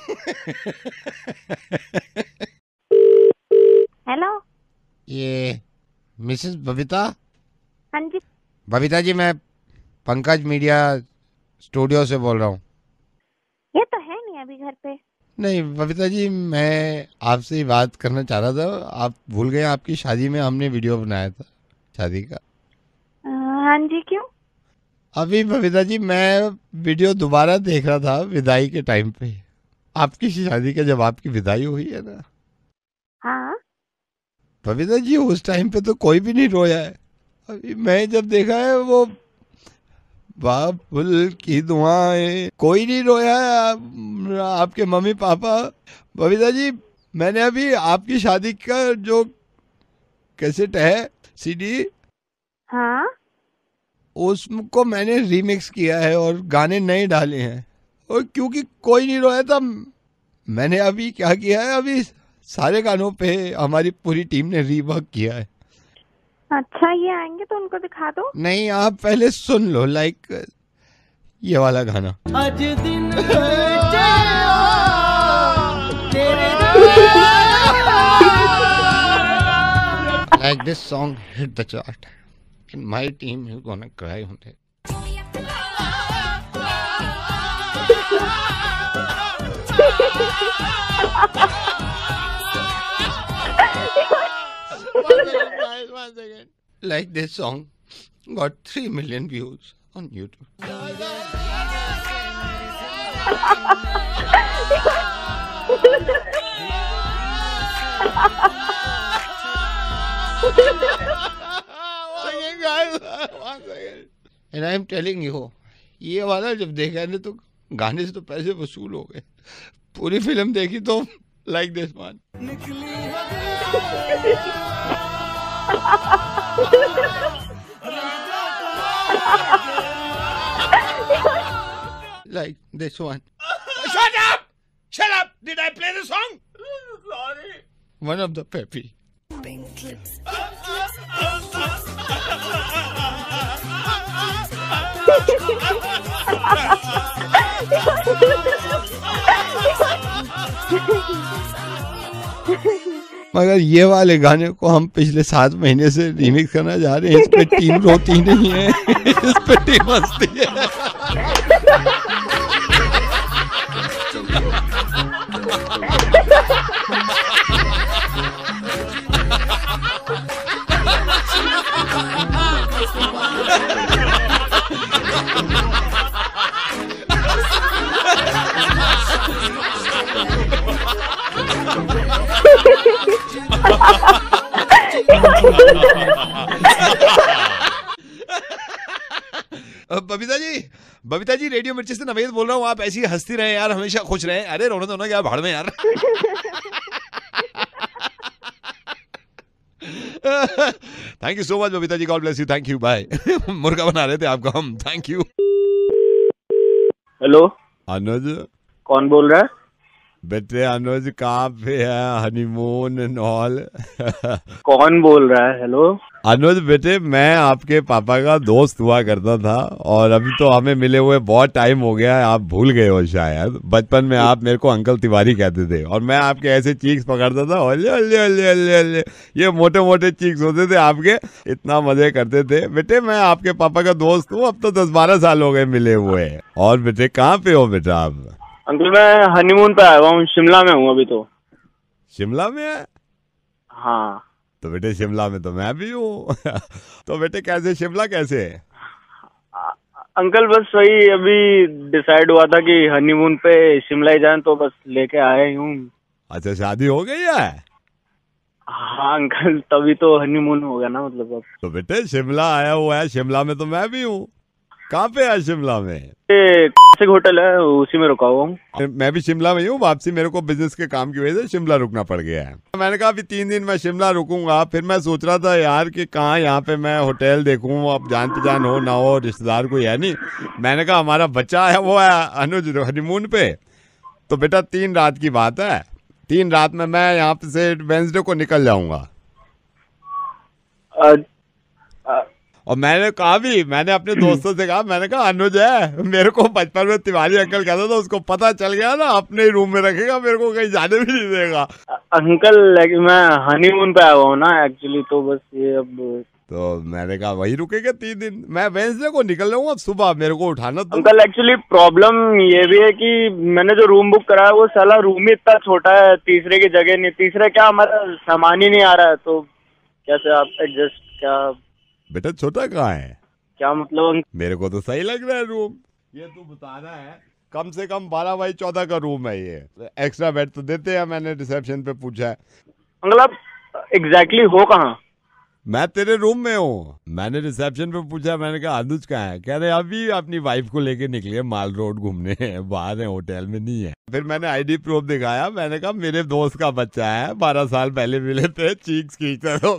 हेलो, ये मिसेस बबीता? हाँ जी। बबीता जी, मैं पंकज मीडिया स्टूडियो से बोल रहा हूँ। ये तो है नहीं अभी घर पे। नहीं बबीता जी, मैं आपसे ही बात करना चाह रहा था। आप भूल गए, आपकी शादी में हमने वीडियो बनाया था शादी का। हाँ जी, क्यों? अभी बबीता जी मैं वीडियो दोबारा देख रहा था विदाई के टाइम पे, आपकी शादी का, जब आपकी विदाई हुई है ना। हाँ बबीता जी, उस टाइम पे तो कोई भी नहीं रोया है। अभी मैं जब देखा है वो बाबुल की दुआएं, कोई नहीं रोया है। आपके मम्मी पापा। बबीता जी, मैंने अभी आपकी शादी का जो कैसेट है, सीडी, हाँ, उसको मैंने रीमिक्स किया है और गाने नए डाले हैं। और क्योंकि कोई नहीं रोया था, मैंने अभी क्या किया है, अभी सारे गानों पे हमारी पूरी टीम ने रीवर्क किया है। अच्छा, ये आएंगे तो उनको दिखा दो। नहीं, आप पहले सुन लो, लाइक ये वाला गाना। आज दिन Like this song hit the chart and my team is gonna cry on it. One second. Like this song got 3 million views on YouTube. And I'm telling you, ये वाला जब देखा है तो गाने से तो पैसे वसूल हो गए। पूरी फिल्म देखी तो like this one. Like this one. Shut up! Shut up! Did I play the song? Sorry. One of the Peppy. Pink lips. मगर ये वाले गाने को हम पिछले 7 महीने से रीमिक्स करना जा रहे हैं। इस पे टीम रोती नहीं है, इस पे टीम हंसती है। बबीता जी रेडियो मिर्ची से नवेद बोल रहा हूँ। आप ऐसी हंसती रहे यार, हमेशा खुश रहे। अरे रोना धोना क्या भाड़ में यार। Thank you so much Babita ji, God bless you, thank you, bye. मुर्गा बना रहे थे आपको हम, थैंक यू। हेलो अनुज, कौन बोल रहा है? बेटे अनुज कहाँ पे है हनीमून एंड ऑल? कौन बोल रहा है? हेलो अनुज बेटे, मैं आपके पापा का दोस्त हुआ करता था और अभी तो हमें मिले हुए बहुत टाइम हो गया है, आप भूल गए हो शायद। बचपन में आप मेरे को अंकल तिवारी कहते थे और मैं आपके ऐसे चीक्स पकड़ता था, ओले ओले ओले ओले ओले, ये मोटे मोटे चीक्स होते थे आपके, इतना मजे करते थे। बेटे मैं आपके पापा का दोस्त हूँ, अब तो 10-12 साल हो गए मिले हुए। और बेटे कहाँ पे हो बेटा आप? अंकल मैं हनीमून पे आया हुआ हूँ, शिमला में हूँ अभी तो। शिमला में है? हाँ। तो बेटे शिमला में तो मैं भी हूँ। तो बेटे कैसे शिमला कैसे है? अंकल बस वही अभी डिसाइड हुआ था कि हनीमून पे शिमला ही जाएं, तो बस लेके आए हूँ। अच्छा शादी हो गई है? हाँ अंकल, तभी तो हनीमून हो गया ना मतलब अब। तो बेटे शिमला आया हुआ है, शिमला में तो मैं भी हूँ। कहाँ पे है शिमला में? होटल है, उसी में रुका हुआ हूँ। मैं भी शिमला में हूँ, वापसी मेरे को बिजनेस के काम की वजह से शिमला रुकना पड़ गया है। मैंने कहा अभी 3 दिन मैं शिमला रुकूंगा, फिर मैं सोच रहा था यार कि कहाँ यहाँ पे मैं होटल देखूँ, अब जान पहचान हो ना हो, रिश्तेदार कोई है नहीं। मैंने कहा हमारा बच्चा है वो है अनुज हनीमून पे, तो बेटा 3 रात की बात है, 3 रात में मैं यहाँ पे से वेंसडे को निकल जाऊंगा। और मैंने कहा भी, मैंने अपने दोस्तों से कहा, मैंने कहा अनुज है, मेरे को बचपन में तिवारी अंकल कहता था, उसको पता चल गया ना अपने ही रूम में रखेगा, मेरे को कहीं जाने भी नहीं देगा। अंकल मैं हनीमून पे आया हुआ हूँ ना एक्चुअली, तो बस ये अब। तो मैंने कहा वही रुकेगा 3 दिन, मैं वेंसडे को निकल रहा हूँ, अब सुबह मेरे को उठाना। अंकल एक्चुअली प्रॉब्लम ये भी है कि मैंने जो रूम बुक करा है वो साला रूम ही इतना छोटा है, तीसरे की जगह नहीं, तीसरे क्या हमारा सामान ही नहीं आ रहा है, तो कैसे आप एडजस्ट? क्या बेटा छोटा कहाँ है? क्या मतलब? मेरे को तो सही लग रहा है रूम, ये तू बताना है, कम से कम 12x14 का रूम है ये, एक्स्ट्रा बेड तो देते हैं, मैंने रिसेप्शन पे पूछा है। अंकल आप एग्जैक्टली हो कहाँ? मैं तेरे रूम में हूँ। मैंने रिसेप्शन पे पूछा, मैंने कहा अनुज कहाँ है? कह रहे अभी अपनी वाइफ को लेके निकले माल रोड घूमने, बाहर है, होटल में नहीं है। फिर मैंने आईडी प्रूफ दिखाया, मैंने कहा मेरे दोस्त का बच्चा है, 12 साल पहले मिले थे, चीक्स खींचते थे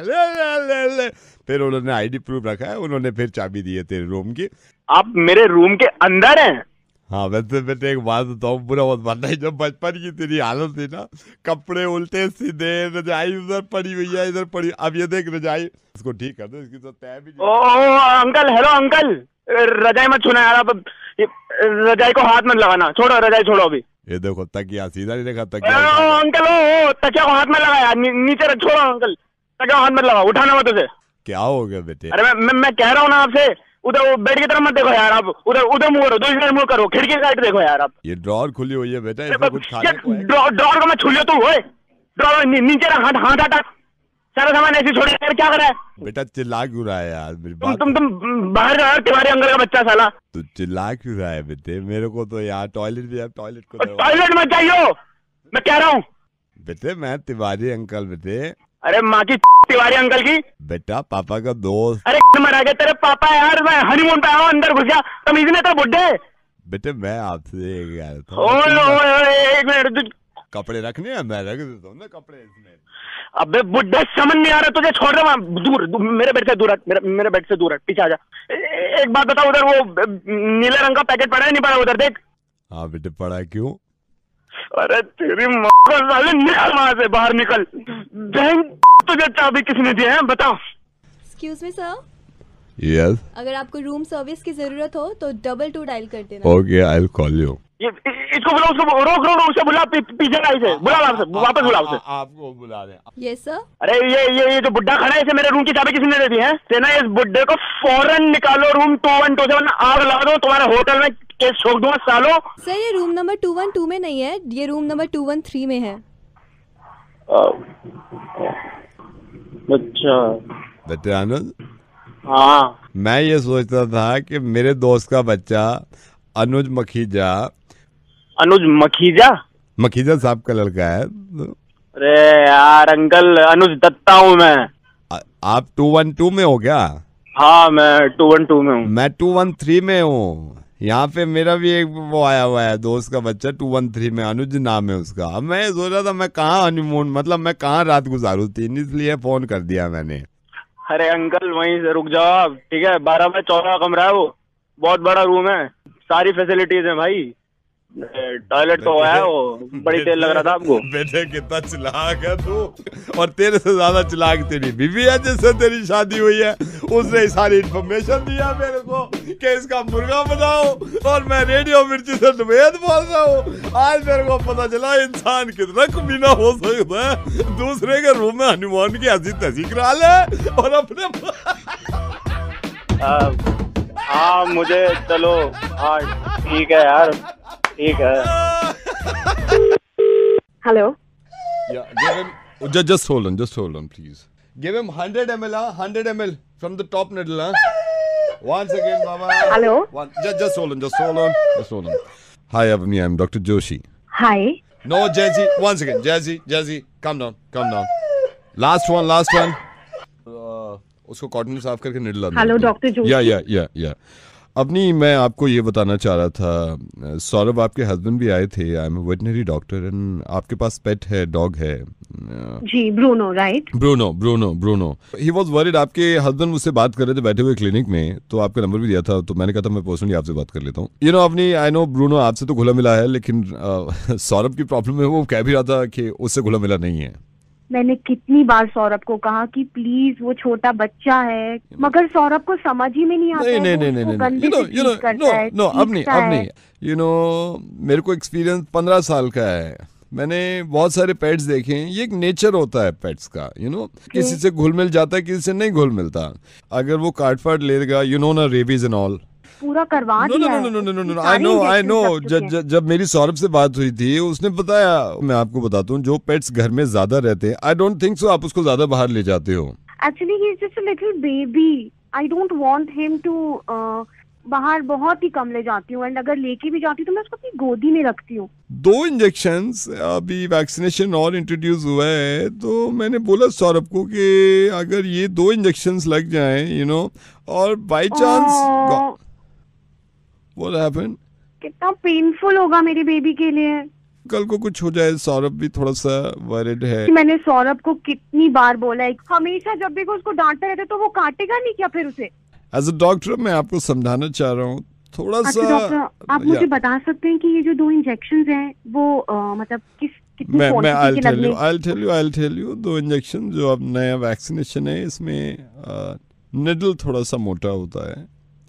उसके। फिर उन्होंने आईडी प्रूफ रखा है, उन्होंने फिर चाबी दी है तेरे रूम की। आप मेरे रूम के अंदर हैं? हाँ वैसे बेटे एक बात बताऊँ, बुरा मत मानना, जब बचपन की तेरी हालत थी ना, कपड़े उल्टे सीधे, रजाई उधर पड़ी हुई है, इधर पड़ी, अब ये देख रजाई, इसको ठीक कर दो, इसकी तो तय भी। ओह अंकल, हेलो अंकल, रजाई मत छूना यार, आप रजाई को हाथ मत लगाना, छोड़ो रजाई, छोड़ो अभी। ये देखो तकिया सीधा नहीं रखा, तकिया अंकल तकिया को हाथ में लगा यार, नीचे रख, छोड़ो अंकल, तकिया को हाथ में लगा, उठाना मत उसे। क्या हो गया बेटे? अरे मैं कह रहा हूँ ना आपसे, उधर वो बेड की तरफ मत देखो यार, आप उधर मुंह करो, दूसरी तरफ मुंह करो, खिड़की साइड देखो यार आप। ये ड्रॉर खुली हुई है बेटा, इसमें कुछ खाने को है? ड्रॉर को मैं छू लियो, तू ड्रॉर नीचे रख, हाथ हटा, सारा सामान ऐसे छोड़ यार, क्या कर रहा है? बेटा चिल्ला क्यों रहा है यार मेरी बात? तुम बाहर जाओ, तिवारी अंकल का बच्चा साला। तू चिल्ला क्यों रहा है बेटे? मेरे को तो यार टॉयलेट भी है, टॉयलेट को टॉयलेट मत जाइयो, मैं कह रहा हूँ। बेटे मैं तिवारी अंकल बेटे। अरे माँ की तिवारी अंकल की बेटा पापा का दोस्त। अरे मरा गया तेरे पापा यार, मैं हनीमून पे आया, अंदर घुस गया, तमीज नहीं था बुड्ढे। बेटे मैं आपसे एक मिनट, कपड़े रखने हैं, मैं रख देता हूँ ना कपड़े इसमें। अबे बुड्ढे समझ नहीं आ रहा तुझे, छोड़ रहा दूर, मेरे बेड से दूर हट, मेरे बेड से दूर हट, पीछे आ जा। एक बात बताओ, उधर वो नीले रंग का पैकेट पड़ा है नहीं पड़ा उधर देख? हाँ बेटे पड़ा, क्यों? अरे तेरी माँ को साले, निकल वहां से, बाहर निकल। तुझे चाबी किसने दी है बताओ? Excuse me sir. यस। अगर आपको रूम सर्विस की जरूरत हो तो 22 डायल कर देना। Okay I will call you. इसको बुला, उसको रोक उसे बुला, पीछे लाई से बुला, वापस बुला उसे। आपको बुला रहे हैं। Yes sir. अरे ये जो बुड्ढा खड़ा है, इसे मेरे रूम की चाबी किसने दे दी है? सेना इस बुड्ढे को फौरन निकालो रूम 2127, आग लगा दो, तुम्हारे होटल में केस ठोक दूंगा सालो। सर ये रूम नंबर 212 में नहीं है, ये रूम नंबर 213 में है। अच्छा बेटे आनंद। हाँ मैं ये सोचता था कि मेरे दोस्त का बच्चा अनुज मखीजा। अनुज मखीजा? मखीजा साहब का लड़का है। अरे यार अंकल, अनुज दत्ता हूँ मैं। आप 212 में हो क्या? हाँ मैं 212 में हूँ। मैं 213 में हूँ। यहाँ पे मेरा भी एक वो आया हुआ है दोस्त का बच्चा 213 में, अनुज नाम है उसका। अब मैं सोच रहा था मैं कहाँ हनीमून, मतलब मैं कहाँ रात गुजारूं, 3 इसलिए फोन कर दिया मैंने। अरे अंकल वहीं से रुक जाओ आप, ठीक है? 12x14 कमरा है वो, बहुत बड़ा रूम है, सारी फैसिलिटीज है भाई, टॉयलेट तो है वो, बड़ी तेज लग रहा था आपको। बेटे कितना चिल्लाक है तू, और तेरे से ज्यादा चिल्लाक तेरी बीवी है जिससे तेरी शादी हुई है। उसने सारी इन्फॉर्मेशन दिया मेरे को कि इसका मुर्गा बनाओ, और मैं रेडियो मिर्ची से वेद बोल रहा हूँ। आज मेरे को पता चला इंसान कितना कमीना हो सकता है, दूसरे के रूम में हनीमून की हंसी तहसी करा ले और अपने हाँ मुझे चलो, हाँ ठीक है यार, ठीक है। Hello. Yeah, give him. Just hold on, please. Give him 100 ml, 100 ml from the top needle, Once again, Baba. Hello. Just hold on. Hi, Avni. I'm Dr. Joshi. Hi. No, Jazzy. Once again, Jazzy. Calm down. Last one. उसको cotton साफ करके needle लाना। Hello doctor Joshi. या अपनी मैं आपको ये बताना चाह रहा था, सौरभ आपके हस्बैंड भी आए थे। I am a veterinary doctor and आपके पास पेट है, डॉग है जी, Bruno, right? Bruno he was worried. आपके हस्बैंड मुझसे बात कर रहे थे बैठे हुए क्लिनिक में, तो आपका नंबर भी दिया था, तो मैंने कहा था मैं पर्सनली आपसे बात कर लेता हूँ। यू नो अपनी, आई नो ब्रूनो आपसे तो घुला मिला है, लेकिन सौरभ की प्रॉब्लम है, वो कह भी रहा था कि उससे घुला मिला नहीं है। मैंने कितनी बार सौरभ को कहा कि प्लीज वो छोटा बच्चा है, मगर सौरभ को समझ ही में नहीं आता। नहीं, अपनी यू नो मेरे को एक्सपीरियंस 15 साल का है। मैंने बहुत सारे पेट्स देखे हैं, ये एक नेचर होता है पेट्स का, यू नो किसी से घुल मिल जाता है, किसी से नहीं घुल मिलता। अगर वो काट फाट लेगा, यू नो ना, रेबीज एंड ऑल पूरा करवा दिया। नो आई नो जब मेरी सौरभ से बात हुई थी, उसने बताया, मैं आपको बताता हूँ, जो पेट्स घर में ज्यादा रहते हैं, आई डोंट थिंक सो आप उसको ज्यादा बाहर ले जाते हो। Actually he is just a little baby, I don't want him to, बाहर बहुत ही कम ले जाती हूँ, एंड अगर लेके भी जाती हूँ तो मैं उसको अपनी गोदी में रखती हूँ। 2 इंजेक्शंस अभी वैक्सीनेशन और इंट्रोड्यूस हुआ है, तो मैंने बोला सौरभ को कि अगर ये 2 इंजेक्शंस लग जाएं, यू नो, और बाय चांस What happened? कितना पेनफुल होगा मेरे बेबी के लिए। कल को कुछ हो जाए, सौरभ भी थोड़ा सा वरीड है। मैंने सौरभ को कितनी बार बोला है, हमेशा जब भी उसको डांटते रहते तो वो काटेगा नहीं क्या फिर उसे? एज अ डॉक्टर मैं आपको समझाना चाह रहा हूँ थोड़ा सा। डॉक्टर आप मुझे बता सकते हैं कि ये जो 2 इंजेक्शंस हैं वो मतलब कितनी I'll tell you 2 इंजेक्शन जो अब नया वैक्सीनेशन है, इसमें निडल थोड़ा सा मोटा होता है।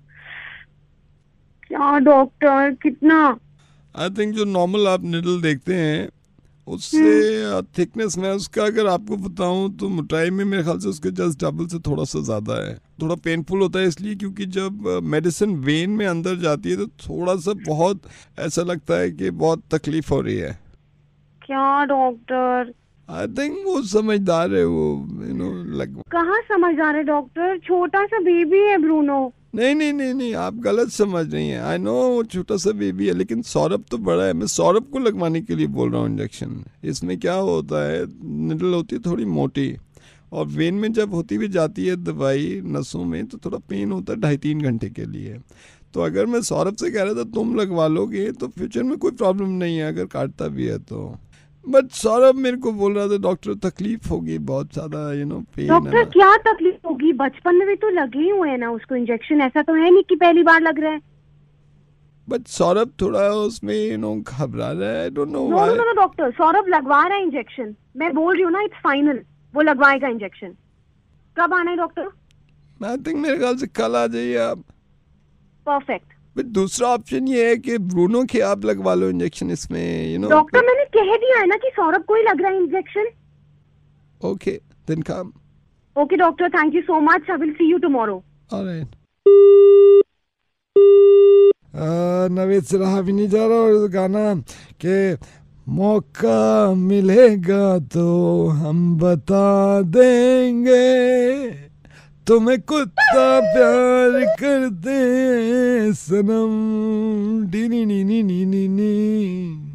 क्या डॉक्टर, कितना? आई थिंक जो नॉर्मल आप निडल देखते हैं उससे थिकनेस में उसका अगर आपको बताऊं तो मोटाई में मेरे ख्याल से उसके जस्ट डबल से थोड़ा सा ज्यादा है। थोड़ा पेनफुल होता है इसलिए क्योंकि जब मेडिसिन वेन में अंदर जाती है तो थोड़ा सा बहुत ऐसा लगता है कि बहुत तकलीफ हो रही है। क्या डॉक्टर? आई थिंक वो समझदार है, वो यू नो लाइक। कहाँ समझदार है डॉक्टर, छोटा सा बेबी है ब्रूनो। नहीं आप गलत समझ रही हैं। आई नो वो छोटा सा बेबी है, लेकिन सौरभ तो बड़ा है। मैं सौरभ को लगवाने के लिए बोल रहा हूँ इंजेक्शन। इसमें क्या होता है, निडल होती है थोड़ी मोटी, और वेन में जब होती भी जाती है दवाई नसों में तो थोड़ा पेन होता है 2.5-3 घंटे के लिए। तो अगर मैं सौरभ से कह रहा था तुम लगवा लोगे तो फ्यूचर में कोई प्रॉब्लम नहीं है अगर काटता भी है तो। बट सौरभ मेरे को बोल रहा था डॉक्टर तकलीफ होगी बहुत ज्यादा, यू नो पेन। डॉक्टर क्या तकलीफ होगी, बचपन में भी तो लगे ही हुए हैं ना उसको इंजेक्शन, ऐसा तो है नहीं कि पहली बार लग रहा है। बट सौरभ थोड़ा उसमें यू नो घबरा रहा है, I don't know why. No doctor, Saurabh लगवा रहा है इंजेक्शन, मैं बोल रही हूँ ना, इट्स फाइनल, वो लगवाएगा इंजेक्शन। कब आना है डॉक्टर? आई थिंक मेरे ख्याल से कल आ जाइए आप। परफेक्ट। बट दूसरा ऑप्शन ये है कि ब्रूनो के आप लगवा लो इंजेक्शन इसमें, यू नो। डॉक्टर मैंने कह दिया है ना कि सौरभ को ही लग रहा है injection. Okay then come. Okay doctor, thank you so much, I will see you tomorrow. Alright. Naved से रहा भी नहीं जा रहा, और गाना के मौका मिलेगा तो हम बता देंगे तुम्हें कुत्ता प्यार करते सनम डी नी नी नी नी नी नी।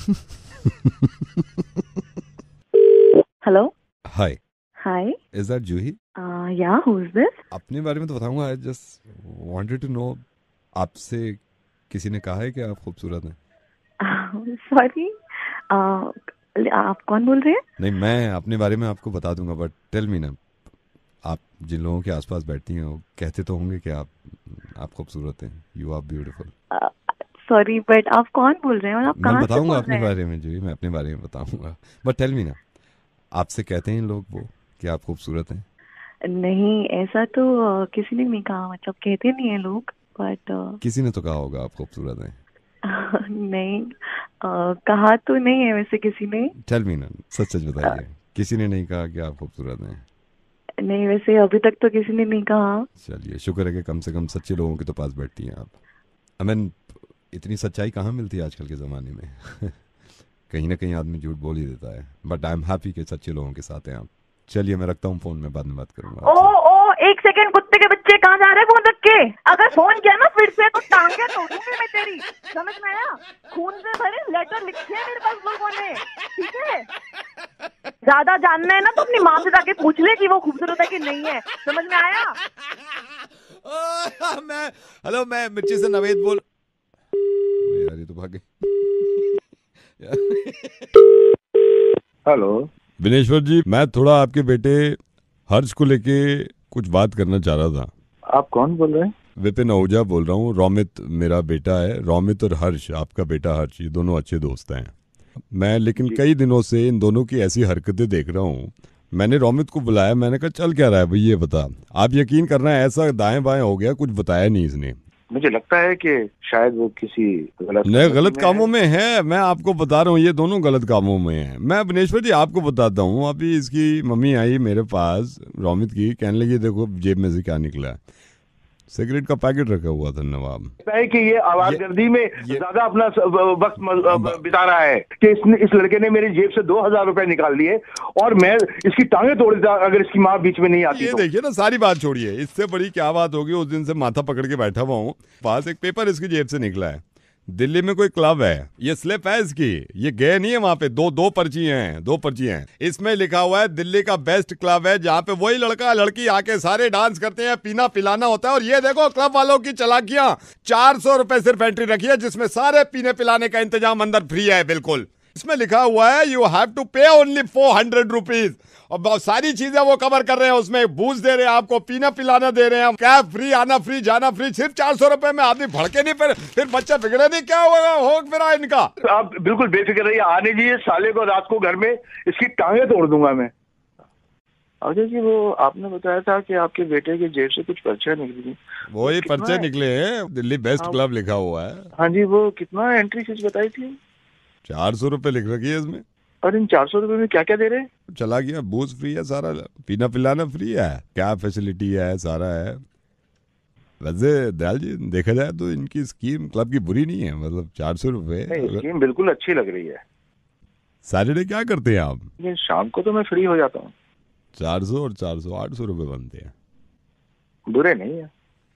Hello. Hi. Hi. Is that Juhi? Yeah, who is this? अपने बारे में तो बताऊंगा, I just wanted to know, आपसे किसी ने कहा है कि आप खूबसूरत हैं? सॉरी, आप कौन बोल रहे हैं? नहीं, मैं अपने बारे में आपको बता दूंगा, बट टेल मी ना, आप जिन लोगों के आसपास बैठती हैं वो कहते तो होंगे कि आप खूबसूरत हैं, you are beautiful. Sorry but आप कौन बोल रहे हो? आप मैं कहाँ से बताऊंगा बोल अपने रहे हैं? बारे में, जूही मैं अपने बारे में बताऊंगा, बट टेल मी ना, आपसे कहते हैं लोग वो कि आप खूबसूरत हैं? नहीं, ऐसा तो किसी ने नहीं कहा, मतलब कहते नहीं है लोग, बट किसी ने तो कहा होगा आप खूबसूरत हैं। नहीं, कहा तो नहीं है वैसे किसी ने। टेल मी ना, सच सच बताइए, किसी ने नहीं कहा कि आप खूबसूरत हैं? नहीं, वैसे अभी तक तो किसी ने नहीं कहा। चलिए, शुक्र है कि कम से कम सच्चे लोगों के तो पास बैठती हैं आप। आई मीन, इतनी सच्चाई कहाँ मिलती है आजकल के ज़माने में। कहीं ना कहीं आदमी झूठ बोल ही देता है, बट आई एम हैप्पी कि सच्चे लोगों के साथ हैं आप। चलिए, मैं रखता हूँ फोन, में बाद में बात करूंगा। ओ, एक सेकंड, कुत्ते के बच्चे कहाँ जा रहे हैं फोन रख के? अगर फोन किया ना फिर से तो टांगे तोड़ूंगी मैं तेरी, समझ में आया? खून से भरे लेटर लिखे हैं मेरे पास लोगों ने, ठीक है? ज्यादा जानना है ना तो अपनी माँ से जाके पूछ ले कि वो खूबसूरत है कि नहीं है, समझ में आया? हेलो, मैं मिर्ची से नवेद बोल। यार ये तो भाग गई। हेलो विनेश्वर जी, मैं थोड़ा आपके बेटे हर्ष को लेके कुछ बात करना चाह रहा था। आप कौन बोल रहे हैं? विपिन आहूजा बोल रहा हूँ। रोमित मेरा बेटा है, रोमित और हर्ष, आपका बेटा हर्ष, ये दोनों अच्छे दोस्त हैं। मैं लेकिन कई दिनों से इन दोनों की ऐसी हरकतें देख रहा हूँ। मैंने रोमित को बुलाया, मैंने कहा चल क्या रहा है भाई ये बता। आप यकीन करना, ऐसा दाएं बाएं हो गया, कुछ बताया नहीं इसने। मुझे लगता है कि शायद वो किसी गलत कामों में है। मैं आपको बता रहा हूँ, ये दोनों गलत कामों में हैं। मैं विनेश्वर जी आपको बताता हूँ, अभी इसकी मम्मी आई मेरे पास, रोमित की, कहने लगी देखो जेब में से क्या निकला है। सिगरेट का पैकेट रखा हुआ था नवाब। है कि ये आवाजगर्दी में ज्यादा अपना वक्त बिता रहा है कि इस लड़के ने मेरी जेब से 2000 रुपए निकाल लिए और मैं इसकी टांगे तोड़ देता अगर इसकी माँ बीच में नहीं आती। ये देखिए ना, सारी बात छोड़िए, इससे बड़ी क्या बात होगी। उस दिन से माथा पकड़ के बैठा हुआ हूँ, पास एक पेपर इसकी जेब से निकला है। दिल्ली में कोई क्लब है, ये स्लिप है इसकी, ये गए नहीं है वहां पे। दो पर्ची हैं। इसमें लिखा हुआ है दिल्ली का बेस्ट क्लब है, जहाँ पे वही लड़का लड़की आके सारे डांस करते हैं, पीना पिलाना होता है। और ये देखो क्लब वालों की चालाकियां, 400 रुपए सिर्फ एंट्री रखी है, जिसमें सारे पीने पिलाने का इंतजाम अंदर फ्री है बिल्कुल। इसमें लिखा हुआ है you have to pay only 400 rupees, और सारी चीजें वो कवर कर रहे हैं। उसमें बूझ दे रहे हैं आपको, पीना पिलाना दे रहे हैं, कैब फ्री, आना फ्री, जाना फ्री, सिर्फ 400 रुपए में। आदमी भड़के नहीं, फिर बच्चा बिगड़े नहीं, क्या हो फिर इनका। आप बिल्कुल बेफिक्र रहिए, आने दीजिए साले को रात को घर में, इसकी टांगे तोड़ दूंगा मैं। अजय जी, वो आपने बताया था कि आपके बेटे की जेब से कुछ पर्चे निकली, वही पर्चे निकले हैं, दिल्ली बेस्ट क्लब लिखा हुआ है। हाँ जी, वो कितना एंट्री फीस बताई थी? 400 रुपए लिख रखी है इसमें। और इन 400 रुपए में क्या क्या दे रहे हैं? चला गया, बूझ फ्री है, सारा पीना पिलाना फ्री है, क्या फैसिलिटी है, सारा है। वैसे दयाल जी देखा जाए तो इनकी स्कीम क्लब की बुरी नहीं है, मतलब 400 रुपए स्कीम बिल्कुल अच्छी लग रही है। सैटरडे क्या करते हैं आप? ये शाम को तो मैं फ्री हो जाता हूँ। 400 और 400 800 रुपए बनते हैं। बुरे नहीं है,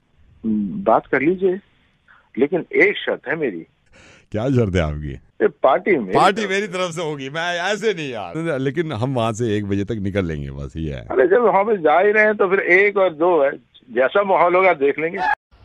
बात कर लीजिए, लेकिन एक शर्त है मेरी। क्या शर्त है आपकी? पार्टी मेरी तरफ से होगी, मैं ऐसे नहीं यार, लेकिन हम वहाँ से 1 बजे तक निकल लेंगे, बस ये है। अरे जब वहाँ पे जा ही रहे हैं तो फिर 1 और 2 है, जैसा माहौल होगा देख लेंगे।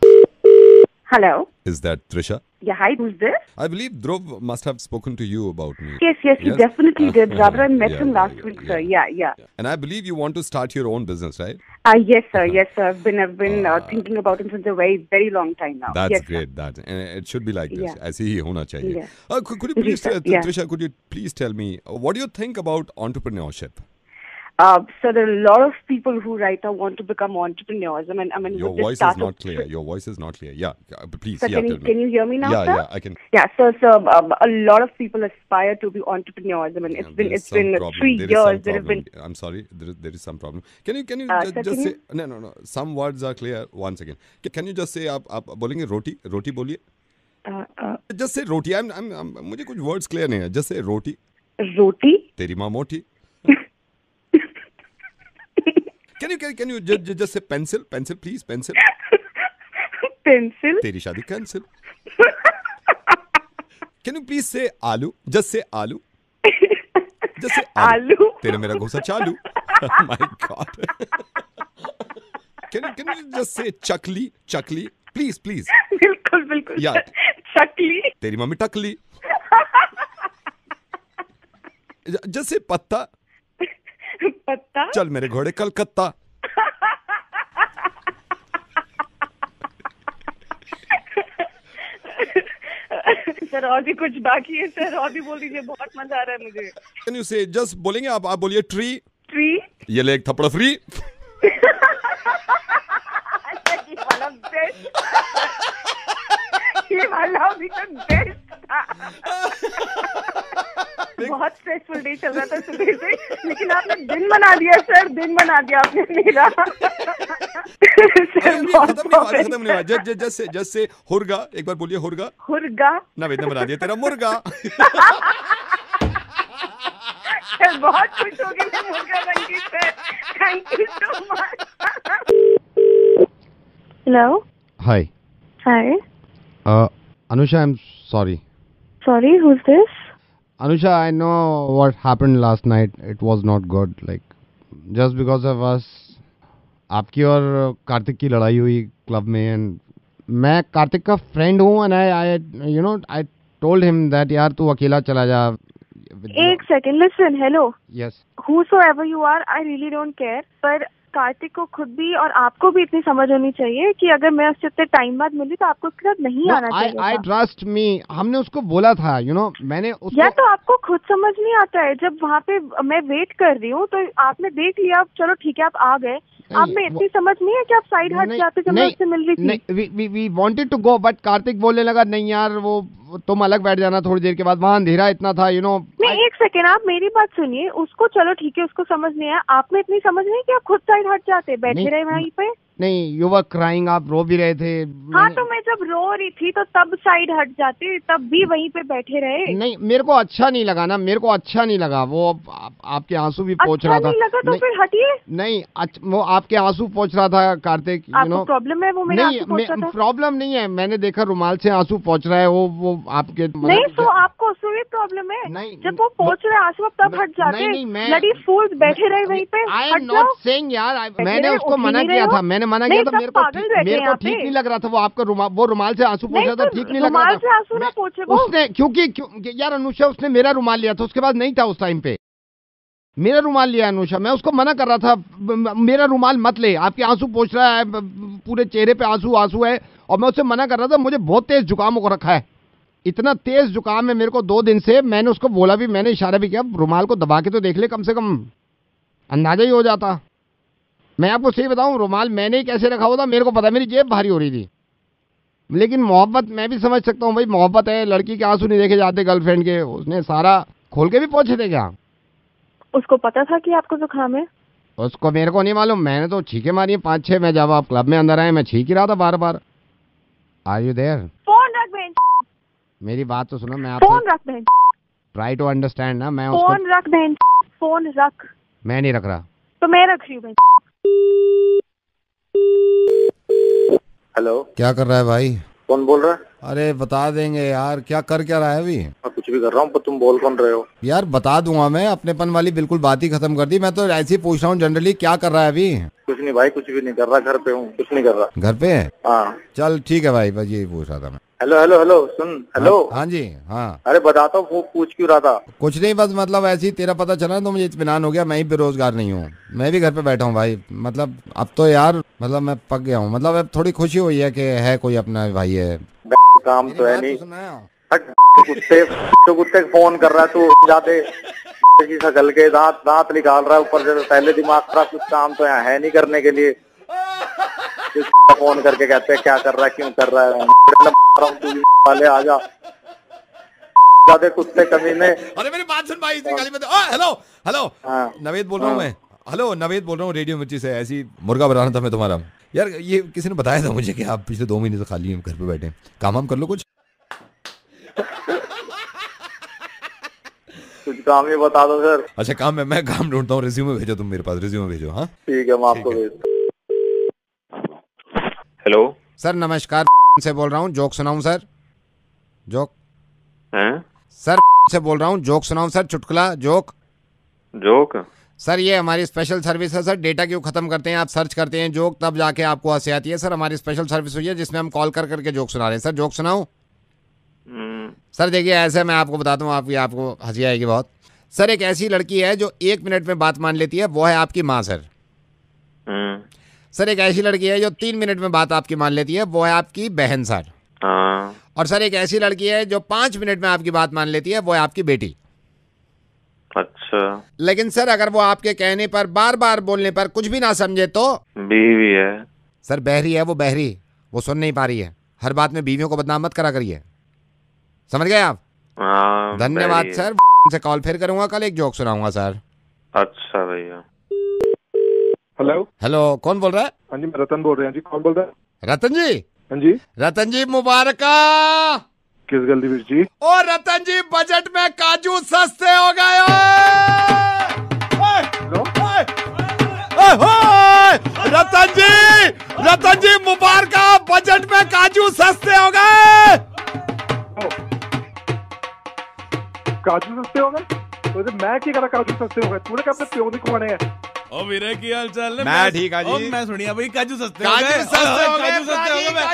Hello. Is that Trisha? Yeah, hi, who's this? I believe Dhruv must have spoken to you about me. Yes, he definitely did. Rather, I met him last week, sir. Yeah. And I believe you want to start your own business, right? Yes, sir. I've been thinking about him since a very long time now. That's great. And it should be like this. ऐसे ही होना चाहिए. Yeah. Could you please, Trisha, could you please tell me what do you think about entrepreneurship? So there are a lot of people who right now want to become entrepreneurs. I mean, your voice is not clear. Your voice is not clear. Yeah, please. So can you hear me now, sir? Yeah, I can. Yeah, so a lot of people aspire to be entrepreneurs. I mean, it's been 3 years. There have been. I'm sorry, there is some problem. Can you just say no? Some words are clear. Once again, can you just say आप बोलेंगे रोटी बोलिए. Just say roti. I'm मुझे कुछ words clear नहीं है. Just say रोटी. रोटी. तेरी माँ मोटी. Can you just say pencil, please, pencil. Pencil. तेरी शादी cancel. Can you please say आलू? Just say आलू. Just say आलू. तेरा मेरा घोसा चालू. My God. Can you just say chakli, please. बिल्कुल. Yeah. चकली. तेरी मम्मी टकली. Just say पत्ता. चल मेरे घोड़े कलकत्ता. सर और भी कुछ बाकी है सर, और भी बोल दीजिए, बहुत मजा आ रहा है मुझे। कैन यू से जस्ट बोलेंगे आप बोलिए ट्री। ट्री। ये ले एक थप्पड़ फ्री। ये वाला भी तो बेस्ट था। बहुत स्ट्रेसफुल डे चल रहा था सुबह से, लेकिन आपने दिन बना दिया सर, दिन बना दिया आपने मेरा। खत्म नहीं हुआ। जस्ट से हुर्गा, एक बार बोलिए हुर्गा। हुर्गा। नवेद ने बना दिया तेरा मुर्गा। सर बहुत खुश हो गई मैं मुर्गा बन गई sir, thank you so much. Hello. Hi. Hi. Anusha, I'm sorry. Sorry, who's this? Anusha, I know what happened last night. It was not good. Like, just because of us, आपकी और कार्तिक की लड़ाई हुई क्लब में, and मैं कार्तिक का friend हूँ, and I told him that यार तू अकेला चला जा। एक second, listen, hello. Yes. Whosoever you are, I really don't care. पर कार्तिक को खुद भी और आपको भी इतनी समझ होनी चाहिए कि अगर मैं उससे इतने टाइम बाद मिली तो आपको उसके साथ नहीं आना चाहिए। I trust me, हमने उसको बोला था, मैंने उसको। या तो आपको खुद समझ नहीं आता है, जब वहाँ पे मैं वेट कर रही हूँ तो आपने देख लिया, चलो ठीक है आप आ गए, आप में इतनी समझ नहीं है कि आप साइड हट जाते जब मैं उससे मिल रही थी। We wanted to go, but Kartik बोलने लगा नहीं यार वो तुम अलग बैठ जाना थोड़ी देर के बाद, वहाँ अंधेरा इतना था नहीं, एक सेकेंड आप मेरी बात सुनिए, उसको चलो ठीक है उसको समझ नहीं है, आप में इतनी समझ नहीं कि आप खुद साइड हट जाते, बैठे रहे वहीं पे। नहीं, यू वर क्राइंग, आप रो भी रहे थे। हाँ तो मैं जब रो रही थी तो तब साइड हट जाते, तब भी वहीं पे बैठे रहे। नहीं, मेरे को अच्छा नहीं लगा ना, मेरे को अच्छा नहीं लगा वो आपके आंसू भी पोंछ रहा था। नहीं लगा तो फिर हटिए। नहीं, वो आपके आंसू पोंछ रहा था कार्तिक। आपको प्रॉब्लम है वो मेरे आंसू पोंछ रहा था? प्रॉब्लम नहीं है, मैंने देखा रुमाल से आंसू पोंछ रहा है वो आपके। नहीं तो आपको उसमें भी प्रॉब्लम है? नहीं, जब वो पोंछ रहे आंसू तब हट जाते। नहीं, मैं ब्लडी फूल्स बैठे रहे वहीं पे। आई एम नॉट सेइंग यार, मैंने उसको मना किया था, मैंने मना किया था, मेरे को ठीक नहीं लग रहा था वो आपका वो रुमाल से आंसू पोंछ रहा था, ठीक नहीं लग रहा था। रुमाल से आंसू ना पोंछे वो। उसने क्योंकि यार अनुषा उसने मेरा रुमाल लिया था, उसके बाद नहीं था उस टाइम पे, मेरा रुमाल लिया अनुषा, मैं उसको मना कर रहा था मेरा रुमाल मत ले, आपके आंसू पोंछ रहा है, पूरे चेहरे पे आंसू है, और मैं उससे मना कर रहा था। मुझे बहुत तेज जुकाम हो रखा है, इतना तेज जुकाम है मेरे को 2 दिन से। मैंने उसको बोला भी, मैंने इशारा भी किया, रुमाल को दबा के तो देख ले, कम से कम अंदाजा ही हो जाता। मैं आपको सही बताऊं, रुमाल मैंने ही कैसे रखा हुआ था, मेरे को पता, मेरी जेब भारी हो रही थी। लेकिन मोहब्बत मैं भी समझ सकता हूँ भाई, मोहब्बत है, लड़की के आंसू नहीं देखे जाते गर्लफ्रेंड के। उसने सारा खोल के भी पहुंचे थे क्या? उसको पता था कि आपको जुकाम है? उसको मेरे को नहीं मालूम, मैंने तो छींके मारी 5-6। मैं जब आप क्लब में अंदर आए मैं छींक ही रहा था बार बार। Are you there? फोन रख बहन। मेरी बात तो सुनो, मैं फोन रख बहन। ट्राई टू अंडरस्टैंड ना। मैं फोन रख बहन, फोन रख। मैं नहीं रख रहा। तो मैं रख रही हूँ बहन। हेलो, क्या कर रहा है भाई? कौन बोल रहा है? अरे बता देंगे यार, क्या रहा है अभी? मैं कुछ भी कर रहा हूँ, पर तुम बोल कौन रहे हो? यार बता दूंगा मैं, अपनेपन वाली बिल्कुल बात ही खत्म कर दी। मैं तो ऐसे ही पूछ रहा हूँ जनरली, क्या कर रहा है अभी? कुछ नहीं भाई, कुछ भी नहीं कर रहा, घर पे हूँ, कुछ नहीं कर रहा। घर पे है? हाँ। चल ठीक है भाई, बस यही पूछ रहा था मैं। हेलो सुन। हेलो। हाँ जी, हाँ। अरे बताता हूँ, वो पूछ क्यों रहा था? कुछ नहीं, बस मतलब ऐसे ही तेरा पता चला तो मुझे इत्मीनान हो गया। मैं ही बेरोजगार नहीं हूँ, मैं भी घर पे बैठा हूँ भाई। मतलब अब तो यार, मतलब मैं पक गया हूँ। मतलब अब थोड़ी खुशी हुई है कि है कोई अपना भाई है। काम तो है नहीं। कुत्ते फोन कर रहा है तू, जाते सकल के दांत निकाल रहा है ऊपर से, पहले दिमाग खराब। कुछ काम तो यहाँ है नहीं करने के लिए। फोन करके कहते हैं क्या कर रहा है, क्यों कर रहा है, वाले आ जा ज्यादा कुत्ते कमीने। अरे मेरी बात सुन भाई, इतनी गाली मत। हेलो नवेद बोल रहा हूँ मैं। हेलो नवेद बोल रहा हूँ रेडियो मिर्ची से। ऐसी मुर्गा बनाना था मैं तुम्हारा। यार ये किसी ने बताया था मुझे कि आप पिछले 2 महीने से खाली हैं, घर पे बैठे, काम कर लो कुछ। काम ही बता दो सर। अच्छा काम है, मैं काम ढूंढता हूँ, रिज्यूमे भेजो तुम मेरे पास, रिज्यूमे भेजो। हाँ ठीक है, मैं आपको भेजता हूँ। हेलो सर, नमस्कार से बोल रहा हूँ, जोक सुनाऊं सर? जोक सर से बोल रहा हूँ, जोक सुनाऊं सर? चुटकुला जोक सर, ये हमारी स्पेशल सर्विस है सर। डेटा क्यों खत्म करते हैं, आप सर्च करते हैं जोक, तब जाके आपको हंसी आती है सर। हमारी स्पेशल सर्विस हुई है जिसमें हम कॉल करके जोक सुना रहे हैं सर। जोक सुनाऊं सर? देखिए ऐसे मैं आपको बताता हूँ, आपको हंसी आएगी बहुत सर। एक ऐसी लड़की है जो 1 मिनट में बात मान लेती है, वो है आपकी माँ सर। सर एक ऐसी लड़की है जो 3 मिनट में बात आपकी मान लेती है, वो है आपकी बहन सर। और सर एक ऐसी लड़की है जो 5 मिनट में आपकी बात मान लेती है, वो है आपकी बेटी। अच्छा। लेकिन सर अगर वो आपके कहने पर बार बार बोलने पर कुछ भी ना समझे तो? बीवी है। सर बहरी है वो, बहरी, वो सुन नहीं पा रही है। हर बात में बीवियों को बदनाम मत करा करिए, समझ गए आप? धन्यवाद सर, से कॉल फिर करूंगा कल, एक जोक सुनाऊंगा सर। अच्छा भैया। हेलो हेलो, कौन बोल रहा है? हाँ जी मैं रतन बोल रहे हैं जी। कौन बोल रहा है? रतन जी? हाँ जी। रतन जी मुबारक। किस गलती वीर जी? ओ रतन जी, बजट में काजू सस्ते हो गए। रतन जी मुबारक, बजट में काजू सस्ते हो गए। काजू सस्ते हो गए? तो मैं क्या करा काजू सस्ते हो गए? तूने कब तक प्यो नहीं खुआने हैं? ओ वीरे की हाल चाल है? मैं ठीक है जी। मैं सुनिया भाई काजू सस्ते हो गए। काजू सस्ते हो गए। मैं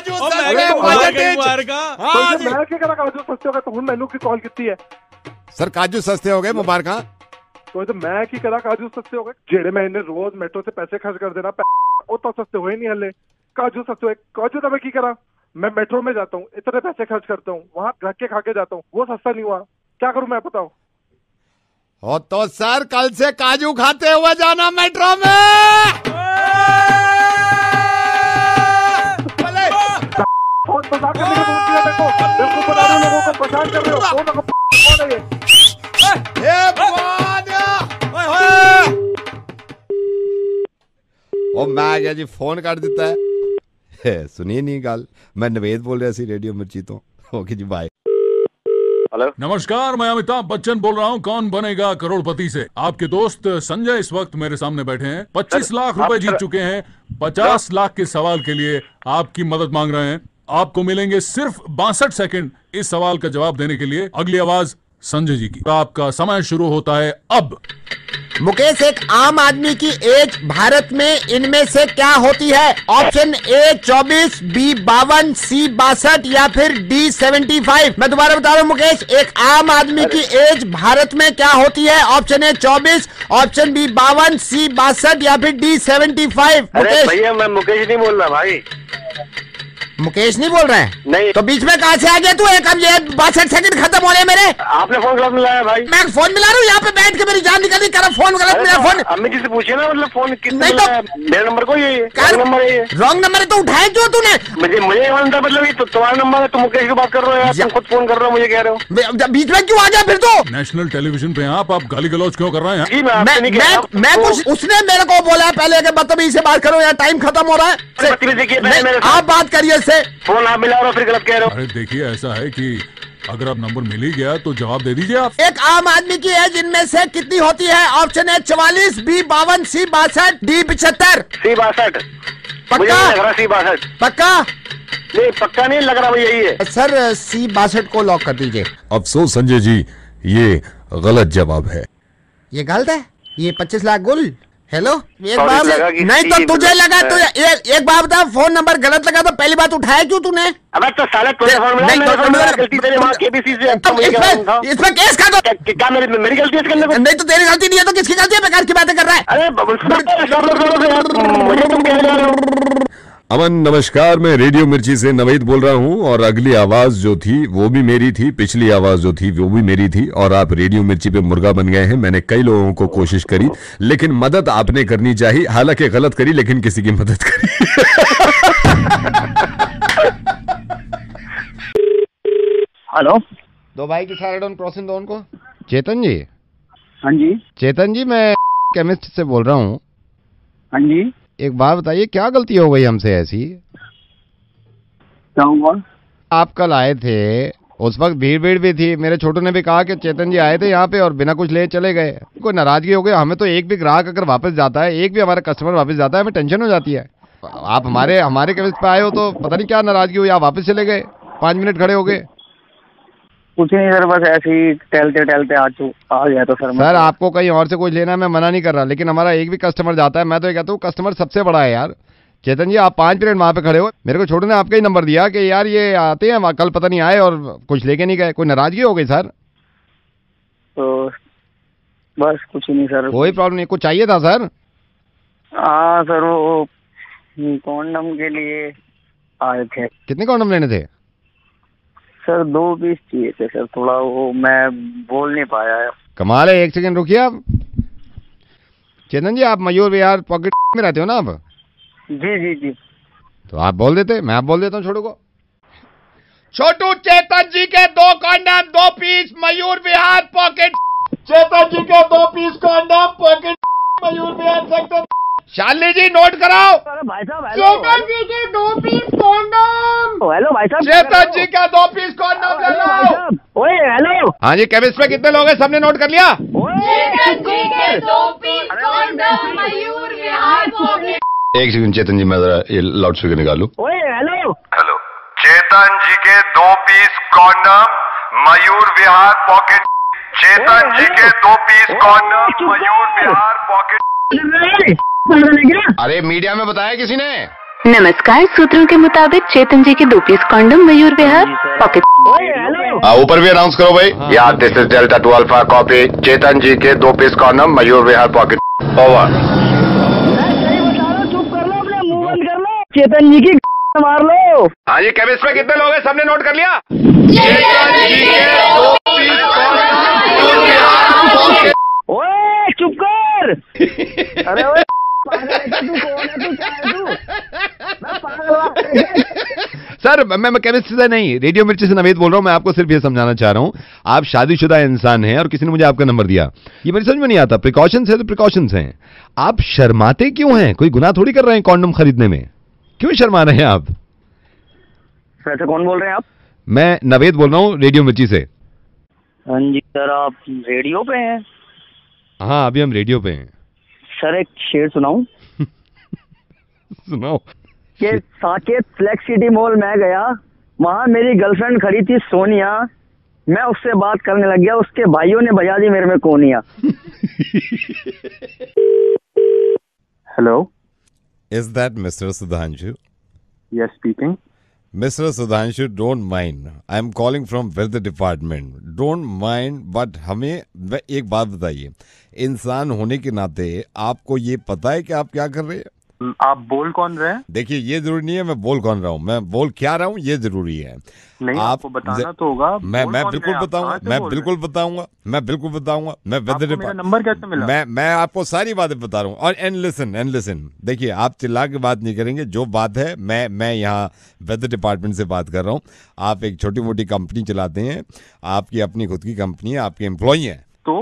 क्या करा काजू सस्ते हो गए? तो हुन मैनू की कॉल कितनी है? सर काजू सस्ते हो गए, मुबारक। तो मैं की करा काजू सस्ते हो गए? जेड़े मैं इन्हें रोज मेट्रो से पैसे खर्च कर देना, वो तो सस्ते हुए नहीं हले। काजू सस्ते हुए? काजू तो मैं की करा? मैं मेट्रो में जाता हूँ, इतने पैसे खर्च करता हूँ, वहाँ रख के खा के जाता हूँ, वो सस्ता नहीं हुआ। क्या करूँ मैं, बताओ? हो तो सर कल से काजू खाते हुए जाना मेट्रो में। लोगों को परेशान कर रहे हो। ओ मैं क्या जी, फोन काट देता है। सुनिए नहीं गाल, मैं नवेद बोल रहा सी रेडियो मिर्ची तो। ओके जी, बाय। हेलो नमस्कार, मैं अमिताभ बच्चन बोल रहा हूँ कौन बनेगा करोड़पति से। आपके दोस्त संजय इस वक्त मेरे सामने बैठे हैं, 25 लाख रुपए जीत चुके हैं। 50 लाख के सवाल के लिए आपकी मदद मांग रहे हैं। आपको मिलेंगे सिर्फ 62 सेकंड इस सवाल का जवाब देने के लिए। अगली आवाज संजय जी की। आपका समय शुरू होता है अब। मुकेश, एक आम आदमी की एज भारत में इनमें से क्या होती है? ऑप्शन ए 24, बी 52, सी 62 या फिर डी 75। मैं दोबारा बता रहा हूँ मुकेश, एक आम आदमी की एज भारत में क्या होती है? Option A 24, option B 52, C 62 या फिर डी 75। अरे भैया मैं मुकेश नहीं बोल रहा भाई। मुकेश नहीं बोल रहे हैं? नहीं। तो बीच में कहाँ से आ गया तू? एक अब ये 62 सेकंड खत्म हो रहे हैं मेरे। आपने फोन गलत मिलाया भाई। मैं फोन मिला रहा हूँ यहाँ पे बैठ के, मेरी जान निकल रही। कर फोन गलत मिला। फोन अम्मी जी से पूछिए ना, मतलब फोन कितना नहीं तो मेरे नंबर को ये नंबर है। रॉन्ग नंबर है तो उठाया क्यों तूने? मुझे मानता, मतलब ये तो तुम्हारा नंबर है। तुम मुकेश की बात कर रहे हो यार, तुम खुद फोन कर रहे हो, मुझे कह रहे हो। बीच में क्यों आ गया फिर तो? नेशनल टेलीविजन पे आप गाली गलौज क्यों कर रहे हैं? मैं कुछ, उसने मेरे को बोला पहले कि बदतमीजी से बात करो, यार टाइम खत्म हो रहा है। आप बात करिए इससे। फोन आप मिला रहे हो, फिर गलत कह रहे हो। अरे देखिए, ऐसा है कि अगर आप नंबर मिल ही गया तो जवाब दे दीजिए आप। एक आम आदमी की एज इनमें से कितनी होती है? Option A 44, B 52, C 62, D 75। C 62। पक्का? सी 62 पक्का? नहीं पक्का नहीं लग रहा, वो यही है सर। सी 62 को लॉक कर दीजिए। अफसोस संजय जी, ये गलत जवाब है। ये गलत है? ये 25 लाख गुल। हेलो, एक बार नहीं तो तुझे लगा तो एक बार बता, फोन नंबर गलत लगा तो पहली बात उठाया क्यों तूने? अबे तो साले गलती तेरी माँ केबीसी से। इसमें केस कर दो। क्या मेरी गलती है इसके अंदर? नहीं तो तेरी गलती नहीं है तो किसकी गलती है? बेकार की बातें कर रहा है। अरे मुझे तुम कह रहे हो। अमन नमस्कार, मैं रेडियो मिर्ची से नवेद बोल रहा हूं और अगली आवाज जो थी वो भी मेरी थी, पिछली आवाज जो थी वो भी मेरी थी और आप रेडियो मिर्ची पे मुर्गा बन गए हैं। मैंने कई लोगों को कोशिश करी लेकिन मदद आपने करनी चाहिए, हालांकि गलत करी लेकिन किसी की मदद करी। हेलो, दो भाई की साइड ऑन क्रॉसिंग दो उनको। चेतन जी? हाँ जी। चेतन जी, मैं केमिस्ट से बोल रहा हूँ। हाँ जी। एक बात बताइए, क्या गलती हो गई हमसे ऐसी? क्या हुआ? आप कल आए थे, उस वक्त भीड़ भी थी। मेरे छोटू ने भी कहा कि चेतन जी आए थे यहाँ पे और बिना कुछ ले चले गए। कोई नाराजगी हो गई? हमें तो एक भी ग्राहक अगर वापस जाता है, एक भी हमारा कस्टमर वापस जाता है, हमें टेंशन हो जाती है। आप हमारे केमिस्ट पे आए हो तो पता नहीं क्या नाराजगी हुई, आप वापस चले गए, 5 मिनट खड़े हो गए। कुछ नहीं सर, बस ऐसे ही टहलते आ गया तो सर आपको कहीं और से कुछ लेना है, मैं मना नहीं कर रहा, लेकिन हमारा एक भी कस्टमर जाता है, मैं तो ये कहता हूँ कस्टमर सबसे बड़ा है यार। चेतन जी, आप 5 मिनट वहाँ पे खड़े हो, मेरे को छोटू ने आपका ही नंबर दिया कि यार ये आते हैं, कल पता नहीं आए और कुछ लेके नहीं गए। कोई नाराजगी हो गई सर? तो बस कुछ नहीं सर। कोई प्रॉब्लम नहीं। कुछ चाहिए था सर? हाँ सर, वो कॉन्डम के लिए आए थे। कितने कॉन्डम लेने थे? सर 2 पीस चाहिए थे सर, थोड़ा वो मैं बोल नहीं पाया है। कमाल है, 1 सेकंड रुकिए आप। चेतन जी आप मयूर विहार पॉकेट में रहते हो ना आप? जी जी जी। तो आप बोल देते, मैं आप बोल देता हूँ छोटू को। छोटू चेतन जी के 2 condom 2 piece Mayur Vihar pocket. Chetan ji के 2 piece condom pocket Mayur Vihar sector. Shalini ji note कराओ। भाई साहब चेतन जी के 2 पीस कॉन्डम। हेलो भाई साहब। चेतन जी का 2 पीस कॉन्डम ले लो। ओए हेलो। हाँ जी, केमिस्ट में कितने लोग हैं, सबने नोट कर लिया? चेतन जी के 2 piece condom Mayur Vihar pocket. 1 second Chetan ji, मैं जरा ये लाउड स्पीकर निकालू। ओए हेलो। हेलो, चेतन जी के 2 piece condom Mayur Vihar pocket. Chetan ji के 2 piece condom Mayur Vihar pocket. अरे मीडिया में बताया किसी ने? नमस्कार, सूत्रों के मुताबिक चेतन जी के 2 piece condom Mayur Vihar pocket. ऊपर भी अनाउंस करो भाई। Yeah this is delta 2 alpha copy. Chetan ji के 2 piece condom Mayur Vihar pocket. Over. Chetan ji की मार लो। हाँ जी, केमिस्ट में कितने लोग हैं, सबने नोट कर लिया? चेतन जी के 2 piece condom Mayur Vihar pocket. ओए चुप कर। अरे ओए पागल है तू, कौन है तू, क्या है तू? मैं पागल। सर मैं केमिस्ट से नहीं, रेडियो मिर्ची से नवेद बोल रहा हूँ। मैं आपको सिर्फ ये समझाना चाह रहा हूँ, आप शादीशुदा इंसान हैं और किसी ने मुझे आपका नंबर दिया, ये मेरी समझ में नहीं आता। प्रिकॉशंस है तो प्रिकॉशंस हैं। आप शर्माते क्यों हैं? कोई गुनाह थोड़ी कर रहे हैं कॉन्डम खरीदने में, क्यों शर्मा रहे हैं आप? वैसे कौन बोल रहे हैं आप? मैं नवेद बोल रहा हूँ रेडियो मिर्ची से। हाँ जी सर, आप रेडियो पे हैं? हाँ, अभी हम रेडियो पे हैं। सर एक शेर सुनाऊं? सुनाओ। कि साकेत फ्लेक्स सिटी मॉल में गया, वहां मेरी गर्लफ्रेंड खड़ी थी सोनिया, मैं उससे बात करने लग गया, उसके भाइयों ने बजा दी मेरे में कोनिया। Hello, Is that Mr. Sudhanshu? Yes speaking. Mr. Sudhanshu, don't mind. I'm calling from weather department. Don't mind, but हमें एक बात बताइए, इंसान होने के नाते आपको ये पता है कि आप क्या कर रहे हैं? आप बोल कौन रहे हैं? देखिए, ये जरूरी नहीं है मैं बोल कौन रहा हूँ, मैं बोल क्या रहा हूँ ये जरूरी है। नहीं, आपको बताना तो होगा। मैं बिल्कुल बताऊंगा, मैं बिल्कुल बताऊंगा, मैं वेदर डिपार्टमेंट। नंबर कैसे मिला? मैं आपको सारी बातें बता रहा हूँ। और एंड लिसन, देखिए आप चिल्ला के बात नहीं करेंगे, जो बात है मैं यहाँ वेदर डिपार्टमेंट से बात कर रहा हूँ। आप एक छोटी मोटी कंपनी चलाते हैं, आपकी अपनी खुद की कंपनी है, आपके एम्प्लॉई हैं। तो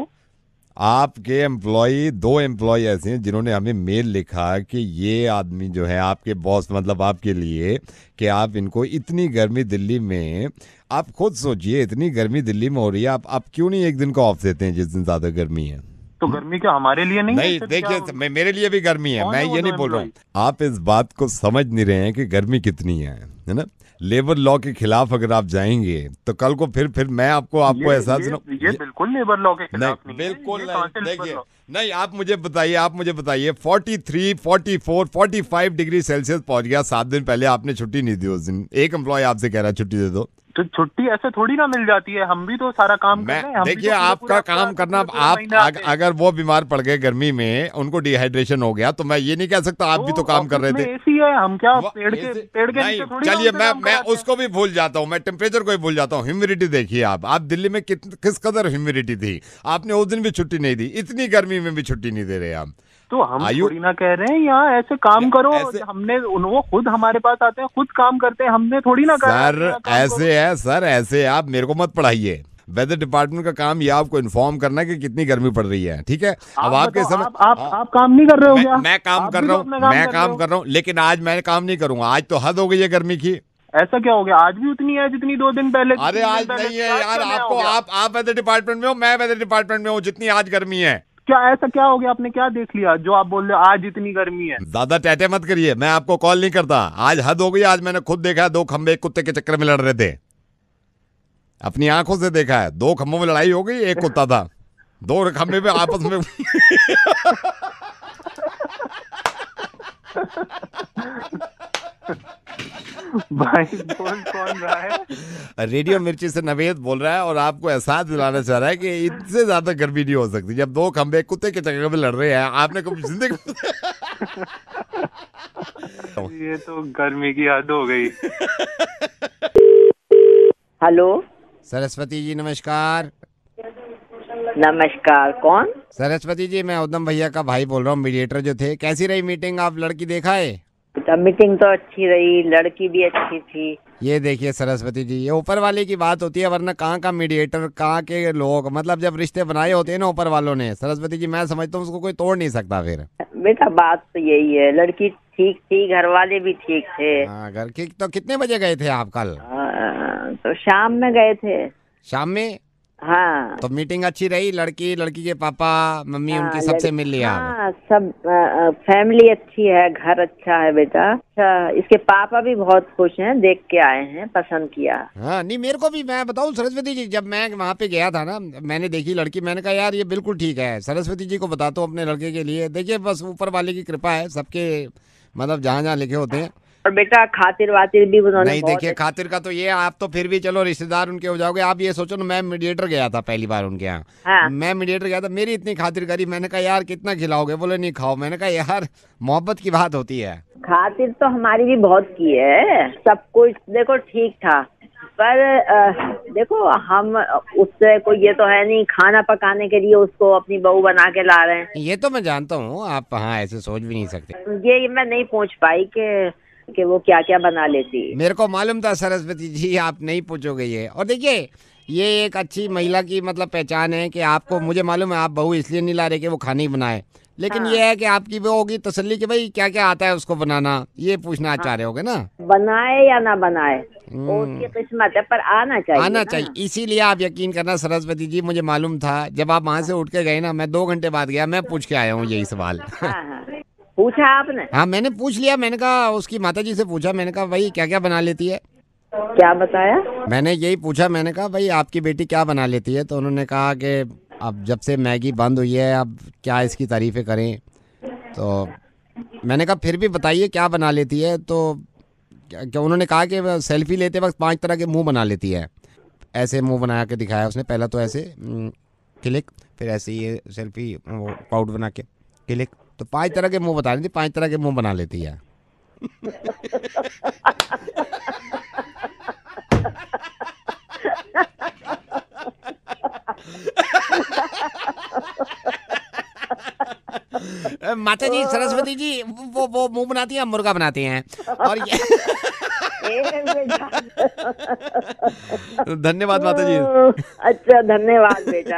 आपके एम्प्लॉय 2 एम्प्लॉय ऐसे हैं जिन्होंने हमें मेल लिखा कि ये आदमी जो है आपके बॉस, मतलब आपके लिए, कि आप इनको इतनी गर्मी दिल्ली में, आप खुद सोचिए इतनी गर्मी दिल्ली में हो रही है, आप क्यों नहीं एक दिन को ऑफ देते हैं जिस दिन ज्यादा गर्मी है? तो गर्मी क्या हमारे लिए नहीं? नहीं देखिए, मेरे लिए भी गर्मी है, मैं ये नहीं बोल रहा हूँ। आप इस बात को समझ नहीं रहे हैं कि गर्मी कितनी है ना। लेबर लॉ के खिलाफ अगर आप जाएंगे तो कल को फिर मैं आपको एहसास ये बिल्कुल लेबर लॉ के खिलाफ नहीं, बिल्कुल नहीं। देखिए, नहीं, आप मुझे बताइए 43, 44, 45 डिग्री सेल्सियस पहुंच गया 7 दिन पहले, आपने छुट्टी नहीं दी उस दिन। एक एम्प्लॉय आपसे कह रहा है छुट्टी दे दो, तो छुट्टी ऐसे थोड़ी ना मिल जाती है, हम भी तो सारा काम कर रहे हैं। देखिए, आपका काम करना, आप अगर वो बीमार पड़ गए गर्मी में, उनको डिहाइड्रेशन हो गया, तो मैं ये नहीं कह सकता आप भी तो काम कर रहे थे। एसी है, हम क्या पेड़ के नीचे थोड़ी? चलिए, मैं उसको भी भूल जाता हूँ, मैं टेम्परेचर को भी भूल जाता हूँ। ह्यूमिडिटी देखिए, आप दिल्ली में किस कदर ह्यूमिडिटी थी, आपने उस दिन भी छुट्टी नहीं दी, इतनी गर्मी में भी छुट्टी नहीं दे रहे आप। तो हम थोड़ी ना कह रहे हैं यहाँ ऐसे काम करो, हमने वो खुद हमारे पास आते हैं, खुद काम करते हैं, हमने थोड़ी ना कहा सर ऐसे आप मेरे को मत पढ़ाइए। वेदर डिपार्टमेंट का काम ये आपको इन्फॉर्म करना है कि कितनी गर्मी पड़ रही है, ठीक है? अब आपके समय आप काम नहीं कर रहे हो क्या? मैं काम कर रहा हूँ, लेकिन आज मैं काम नहीं करूंगा। आज तो हद हो गई है गर्मी की। ऐसा क्या हो गया? आज भी उतनी है जितनी 2 दिन पहले। अरे आज नहीं है यार, आपको आप वेदर डिपार्टमेंट में हो, मैं वेदर डिपार्टमेंट में हूँ, जितनी आज गर्मी है। क्या ऐसा क्या हो गया? आपने क्या देख लिया जो आप बोल रहे हो आज इतनी गर्मी है? ज्यादा टैटे मत करिए, मैं आपको कॉल नहीं करता। आज हद हो गई, आज मैंने खुद देखा है 2 खंबे एक कुत्ते के चक्कर में लड़ रहे थे, अपनी आंखों से देखा है। 2 खंभों में लड़ाई हो गई, एक कुत्ता था, 2 खंबे में आपस में। भाई बोल कौन रहा है? रेडियो मिर्ची से नवेद बोल रहा है, और आपको एहसास दिलाना चाह रहा है कि इनसे ज्यादा गर्मी नहीं हो सकती जब 2 खंबे कुत्ते के चक्कर में लड़ रहे हैं। आपने कभी जिंदगी ये तो गर्मी की हद हो गई। हेलो सरस्वती जी नमस्कार। नमस्कार, कौन? सरस्वती जी मैं उद्यम भैया का भाई बोल रहा हूँ, मीडिएटर जो थे। कैसी रही मीटिंग? आप लड़की देखा है? मीटिंग तो अच्छी रही, लड़की भी अच्छी थी। ये देखिए सरस्वती जी, ये ऊपर वाले की बात होती है, वरना कहाँ का मीडिएटर, कहाँ के लोग, मतलब जब रिश्ते बनाए होते हैं ना ऊपर वालों ने, सरस्वती जी मैं समझता हूँ उसको कोई तोड़ नहीं सकता। फिर बेटा बात तो यही है, लड़की ठीक थी, घर वाले भी ठीक थे। घर की तो कितने बजे गए थे आप कल? तो शाम में गए थे। शाम में? हाँ। तो मीटिंग अच्छी रही? लड़की के पापा मम्मी उनकी सबसे मिल लिया? हाँ, सब फैमिली अच्छी है, घर अच्छा है बेटा। अच्छा, इसके पापा भी बहुत खुश हैं, देख के आए हैं, पसंद किया। हाँ नहीं, मेरे को भी, मैं बताऊं सरस्वती जी, जब मैं वहाँ पे गया था ना, मैंने देखी लड़की, मैंने कहा यार ये बिल्कुल ठीक है। सरस्वती जी को बताता हूँ अपने लड़के के लिए। देखिए बस ऊपर वाले की कृपा है, सबके मतलब जहाँ जहाँ लिखे होते हैं। और बेटा खातिर वातिर भी उन्होंने नहीं, देखिए खातिर का तो ये, आप तो फिर भी चलो रिश्तेदार उनके हो जाओगे। आप ये सोचो ना, मैं मीडिएटर गया था पहली बार उनके यहाँ। हाँ। मैं मीडिएटर गया था, मेरी इतनी खातिर करी, मैंने कहा यार कितना खिलाओगे? बोले नहीं खाओ। मैंने कहा यार मोहब्बत की बात होती है। खातिर तो हमारी भी बहुत की है, सब कुछ देखो ठीक था, पर देखो हम उससे कोई ये तो है नहीं खाना पकाने के लिए उसको अपनी बहू बना के ला रहे हैं। ये तो मैं जानता हूँ, आप हाँ ऐसे सोच भी नहीं सकते। ये मैं नहीं पूछ पाई कि वो क्या क्या बना लेती। मेरे को मालूम था सरस्वती जी आप नहीं पूछोगे ये। और देखिए ये एक अच्छी महिला की मतलब पहचान है कि आपको, मुझे मालूम है आप बहू इसलिए नहीं ला रहे कि वो खाना ही बनाए, लेकिन ये है कि आपकी वो होगी तसल्ली कि भाई क्या क्या आता है उसको बनाना, ये पूछना चाह रहे होगे ना। बनाए या ना बनाए वो उसकी किस्मत है, पर आना चाहिए। आना चाहिए, इसीलिए आप यकीन करना सरस्वती जी, मुझे मालूम था। जब आप वहाँ से उठ के गए ना, मैं 2 घंटे बाद गया, मैं पूछ के आया हूँ यही सवाल। पूछा आपने? हाँ मैंने पूछ लिया। मैंने कहा उसकी माताजी से पूछा, मैंने कहा भाई क्या क्या बना लेती है? क्या बताया? मैंने यही पूछा, मैंने कहा भाई आपकी बेटी क्या बना लेती है? तो उन्होंने कहा कि अब जब से मैगी बंद हुई है अब क्या इसकी तारीफें करें। तो मैंने कहा फिर भी बताइए क्या बना लेती है? तो क्या उन्होंने कहा कि सेल्फी लेते वक्त 5 तरह के मुंह बना लेती है। ऐसे मुंह बना के दिखाया उसने, पहला तो ऐसे क्लिक, फिर ऐसे ये सेल्फी वो पाउट बना के क्लिक, तो 5 तरह के मुंह बता रही थी, 5 तरह के मुंह बना लेती है। माता जी सरस्वती जी वो मुंह बनाती हैं, मुर्गा बनाती हैं। और ये धन्यवाद माता जी। अच्छा धन्यवाद बेटा।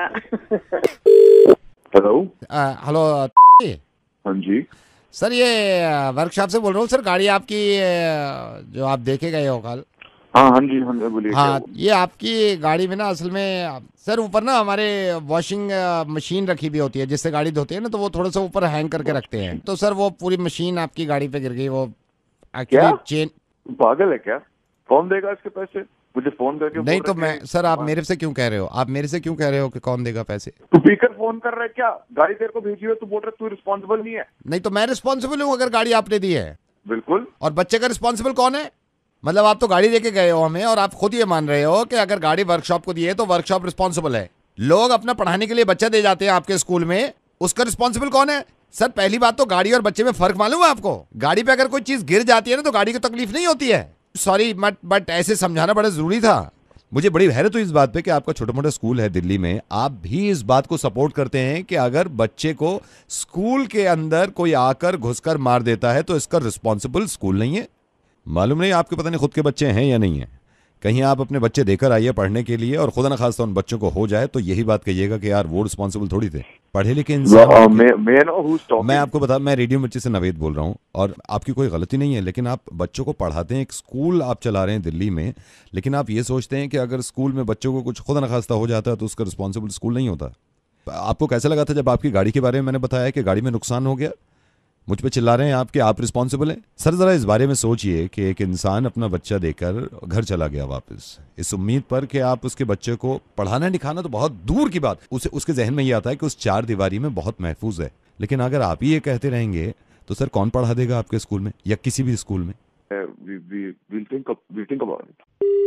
हेलो। हेलो। हाँ जी सर, ये वर्कशॉप से बोल रहा हूँ सर। गाड़ी आपकी जो आप देखे गए हो कल। हाँ जी हाँ बोलिए। हाँ ये आपकी गाड़ी में ना असल में सर ऊपर ना हमारे वॉशिंग मशीन रखी भी होती है, जिससे गाड़ी धोते हैं ना, तो वो थोड़ा सा ऊपर हैंग करके रखते हैं। तो सर वो पूरी मशीन आपकी गाड़ी पे गिर गई। वो एक्चुअली चेन। पागल है क्या? कौन देगा इसके पैसे? मुझे फोन करके नहीं तो मैं सर, आप मेरे से क्यों कह रहे हो? आप मेरे से क्यों कह रहे हो कि कौन देगा पैसे? तू पीकर फोन कर रहा है क्या? गाड़ी तेरे को भेजी है, तू बोल रहा है तू रिस्पॉन्सिबल नहीं है। नहीं तो मैं रिस्पॉन्सिबल हूँ अगर गाड़ी आपने दी है। बिल्कुल। और बच्चे का रिस्पॉन्सिबल कौन है? मतलब आप तो गाड़ी देके गए हो हमें, और आप खुद ये मान रहे हो कि अगर गाड़ी वर्कशॉप को दी है तो वर्कशॉप रिस्पॉन्सिबल है। लोग अपना पढ़ाने के लिए बच्चा दे जाते हैं आपके स्कूल में, उसका रिस्पॉन्सिबल कौन है? सर पहली बात तो गाड़ी और बच्चे में फर्क मालूम है आपको? गाड़ी पे अगर कोई चीज गिर जाती है ना तो गाड़ी को तकलीफ नहीं होती है। सॉरी बट ऐसे समझाना बड़ा जरूरी था। मुझे बड़ी हैरत हुई इस बात पे कि आपका छोटा मोटा स्कूल है दिल्ली में, आप भी इस बात को सपोर्ट करते हैं कि अगर बच्चे को स्कूल के अंदर कोई आकर घुसकर मार देता है तो इसका रिस्पॉन्सिबल स्कूल नहीं है। मालूम नहीं आपके पता नहीं खुद के बच्चे हैं या नहीं है। कहीं आप अपने बच्चे देकर आइए पढ़ने के लिए, और खुदा न खास्ता उन बच्चों को हो जाए तो यही बात कहिएगा कि यार वो रिस्पॉन्सिबल थोड़ी थे। पढ़े लिखे इंसान। मैं आपको बता, मैं रेडियो मिर्ची से नवेद बोल रहा हूँ, और आपकी कोई गलती नहीं है, लेकिन आप बच्चों को पढ़ाते हैं, एक स्कूल आप चला रहे हैं दिल्ली में, लेकिन आप ये सोचते हैं कि अगर स्कूल में बच्चों को कुछ खुदा न खास्ता हो जाता है तो उसका रिस्पॉन्सिबल स्कूल नहीं होता। आपको कैसा लगा था जब आपकी गाड़ी के बारे में मैंने बताया कि गाड़ी में नुकसान हो गया? मुझ पे चिल्ला रहे हैं आप कि आप रिस्पॉन्सिबल हैं। सर जरा इस बारे में सोचिए कि एक इंसान अपना बच्चा देकर घर चला गया वापस, इस उम्मीद पर कि आप उसके बच्चे को पढ़ाना लिखाना तो बहुत दूर की बात, उसके जहन में ये आता है कि उस 4 दीवारी में बहुत महफूज है। लेकिन अगर आप ही ये कहते रहेंगे तो सर कौन पढ़ा देगा आपके स्कूल में या किसी भी स्कूल में? We'll think about it.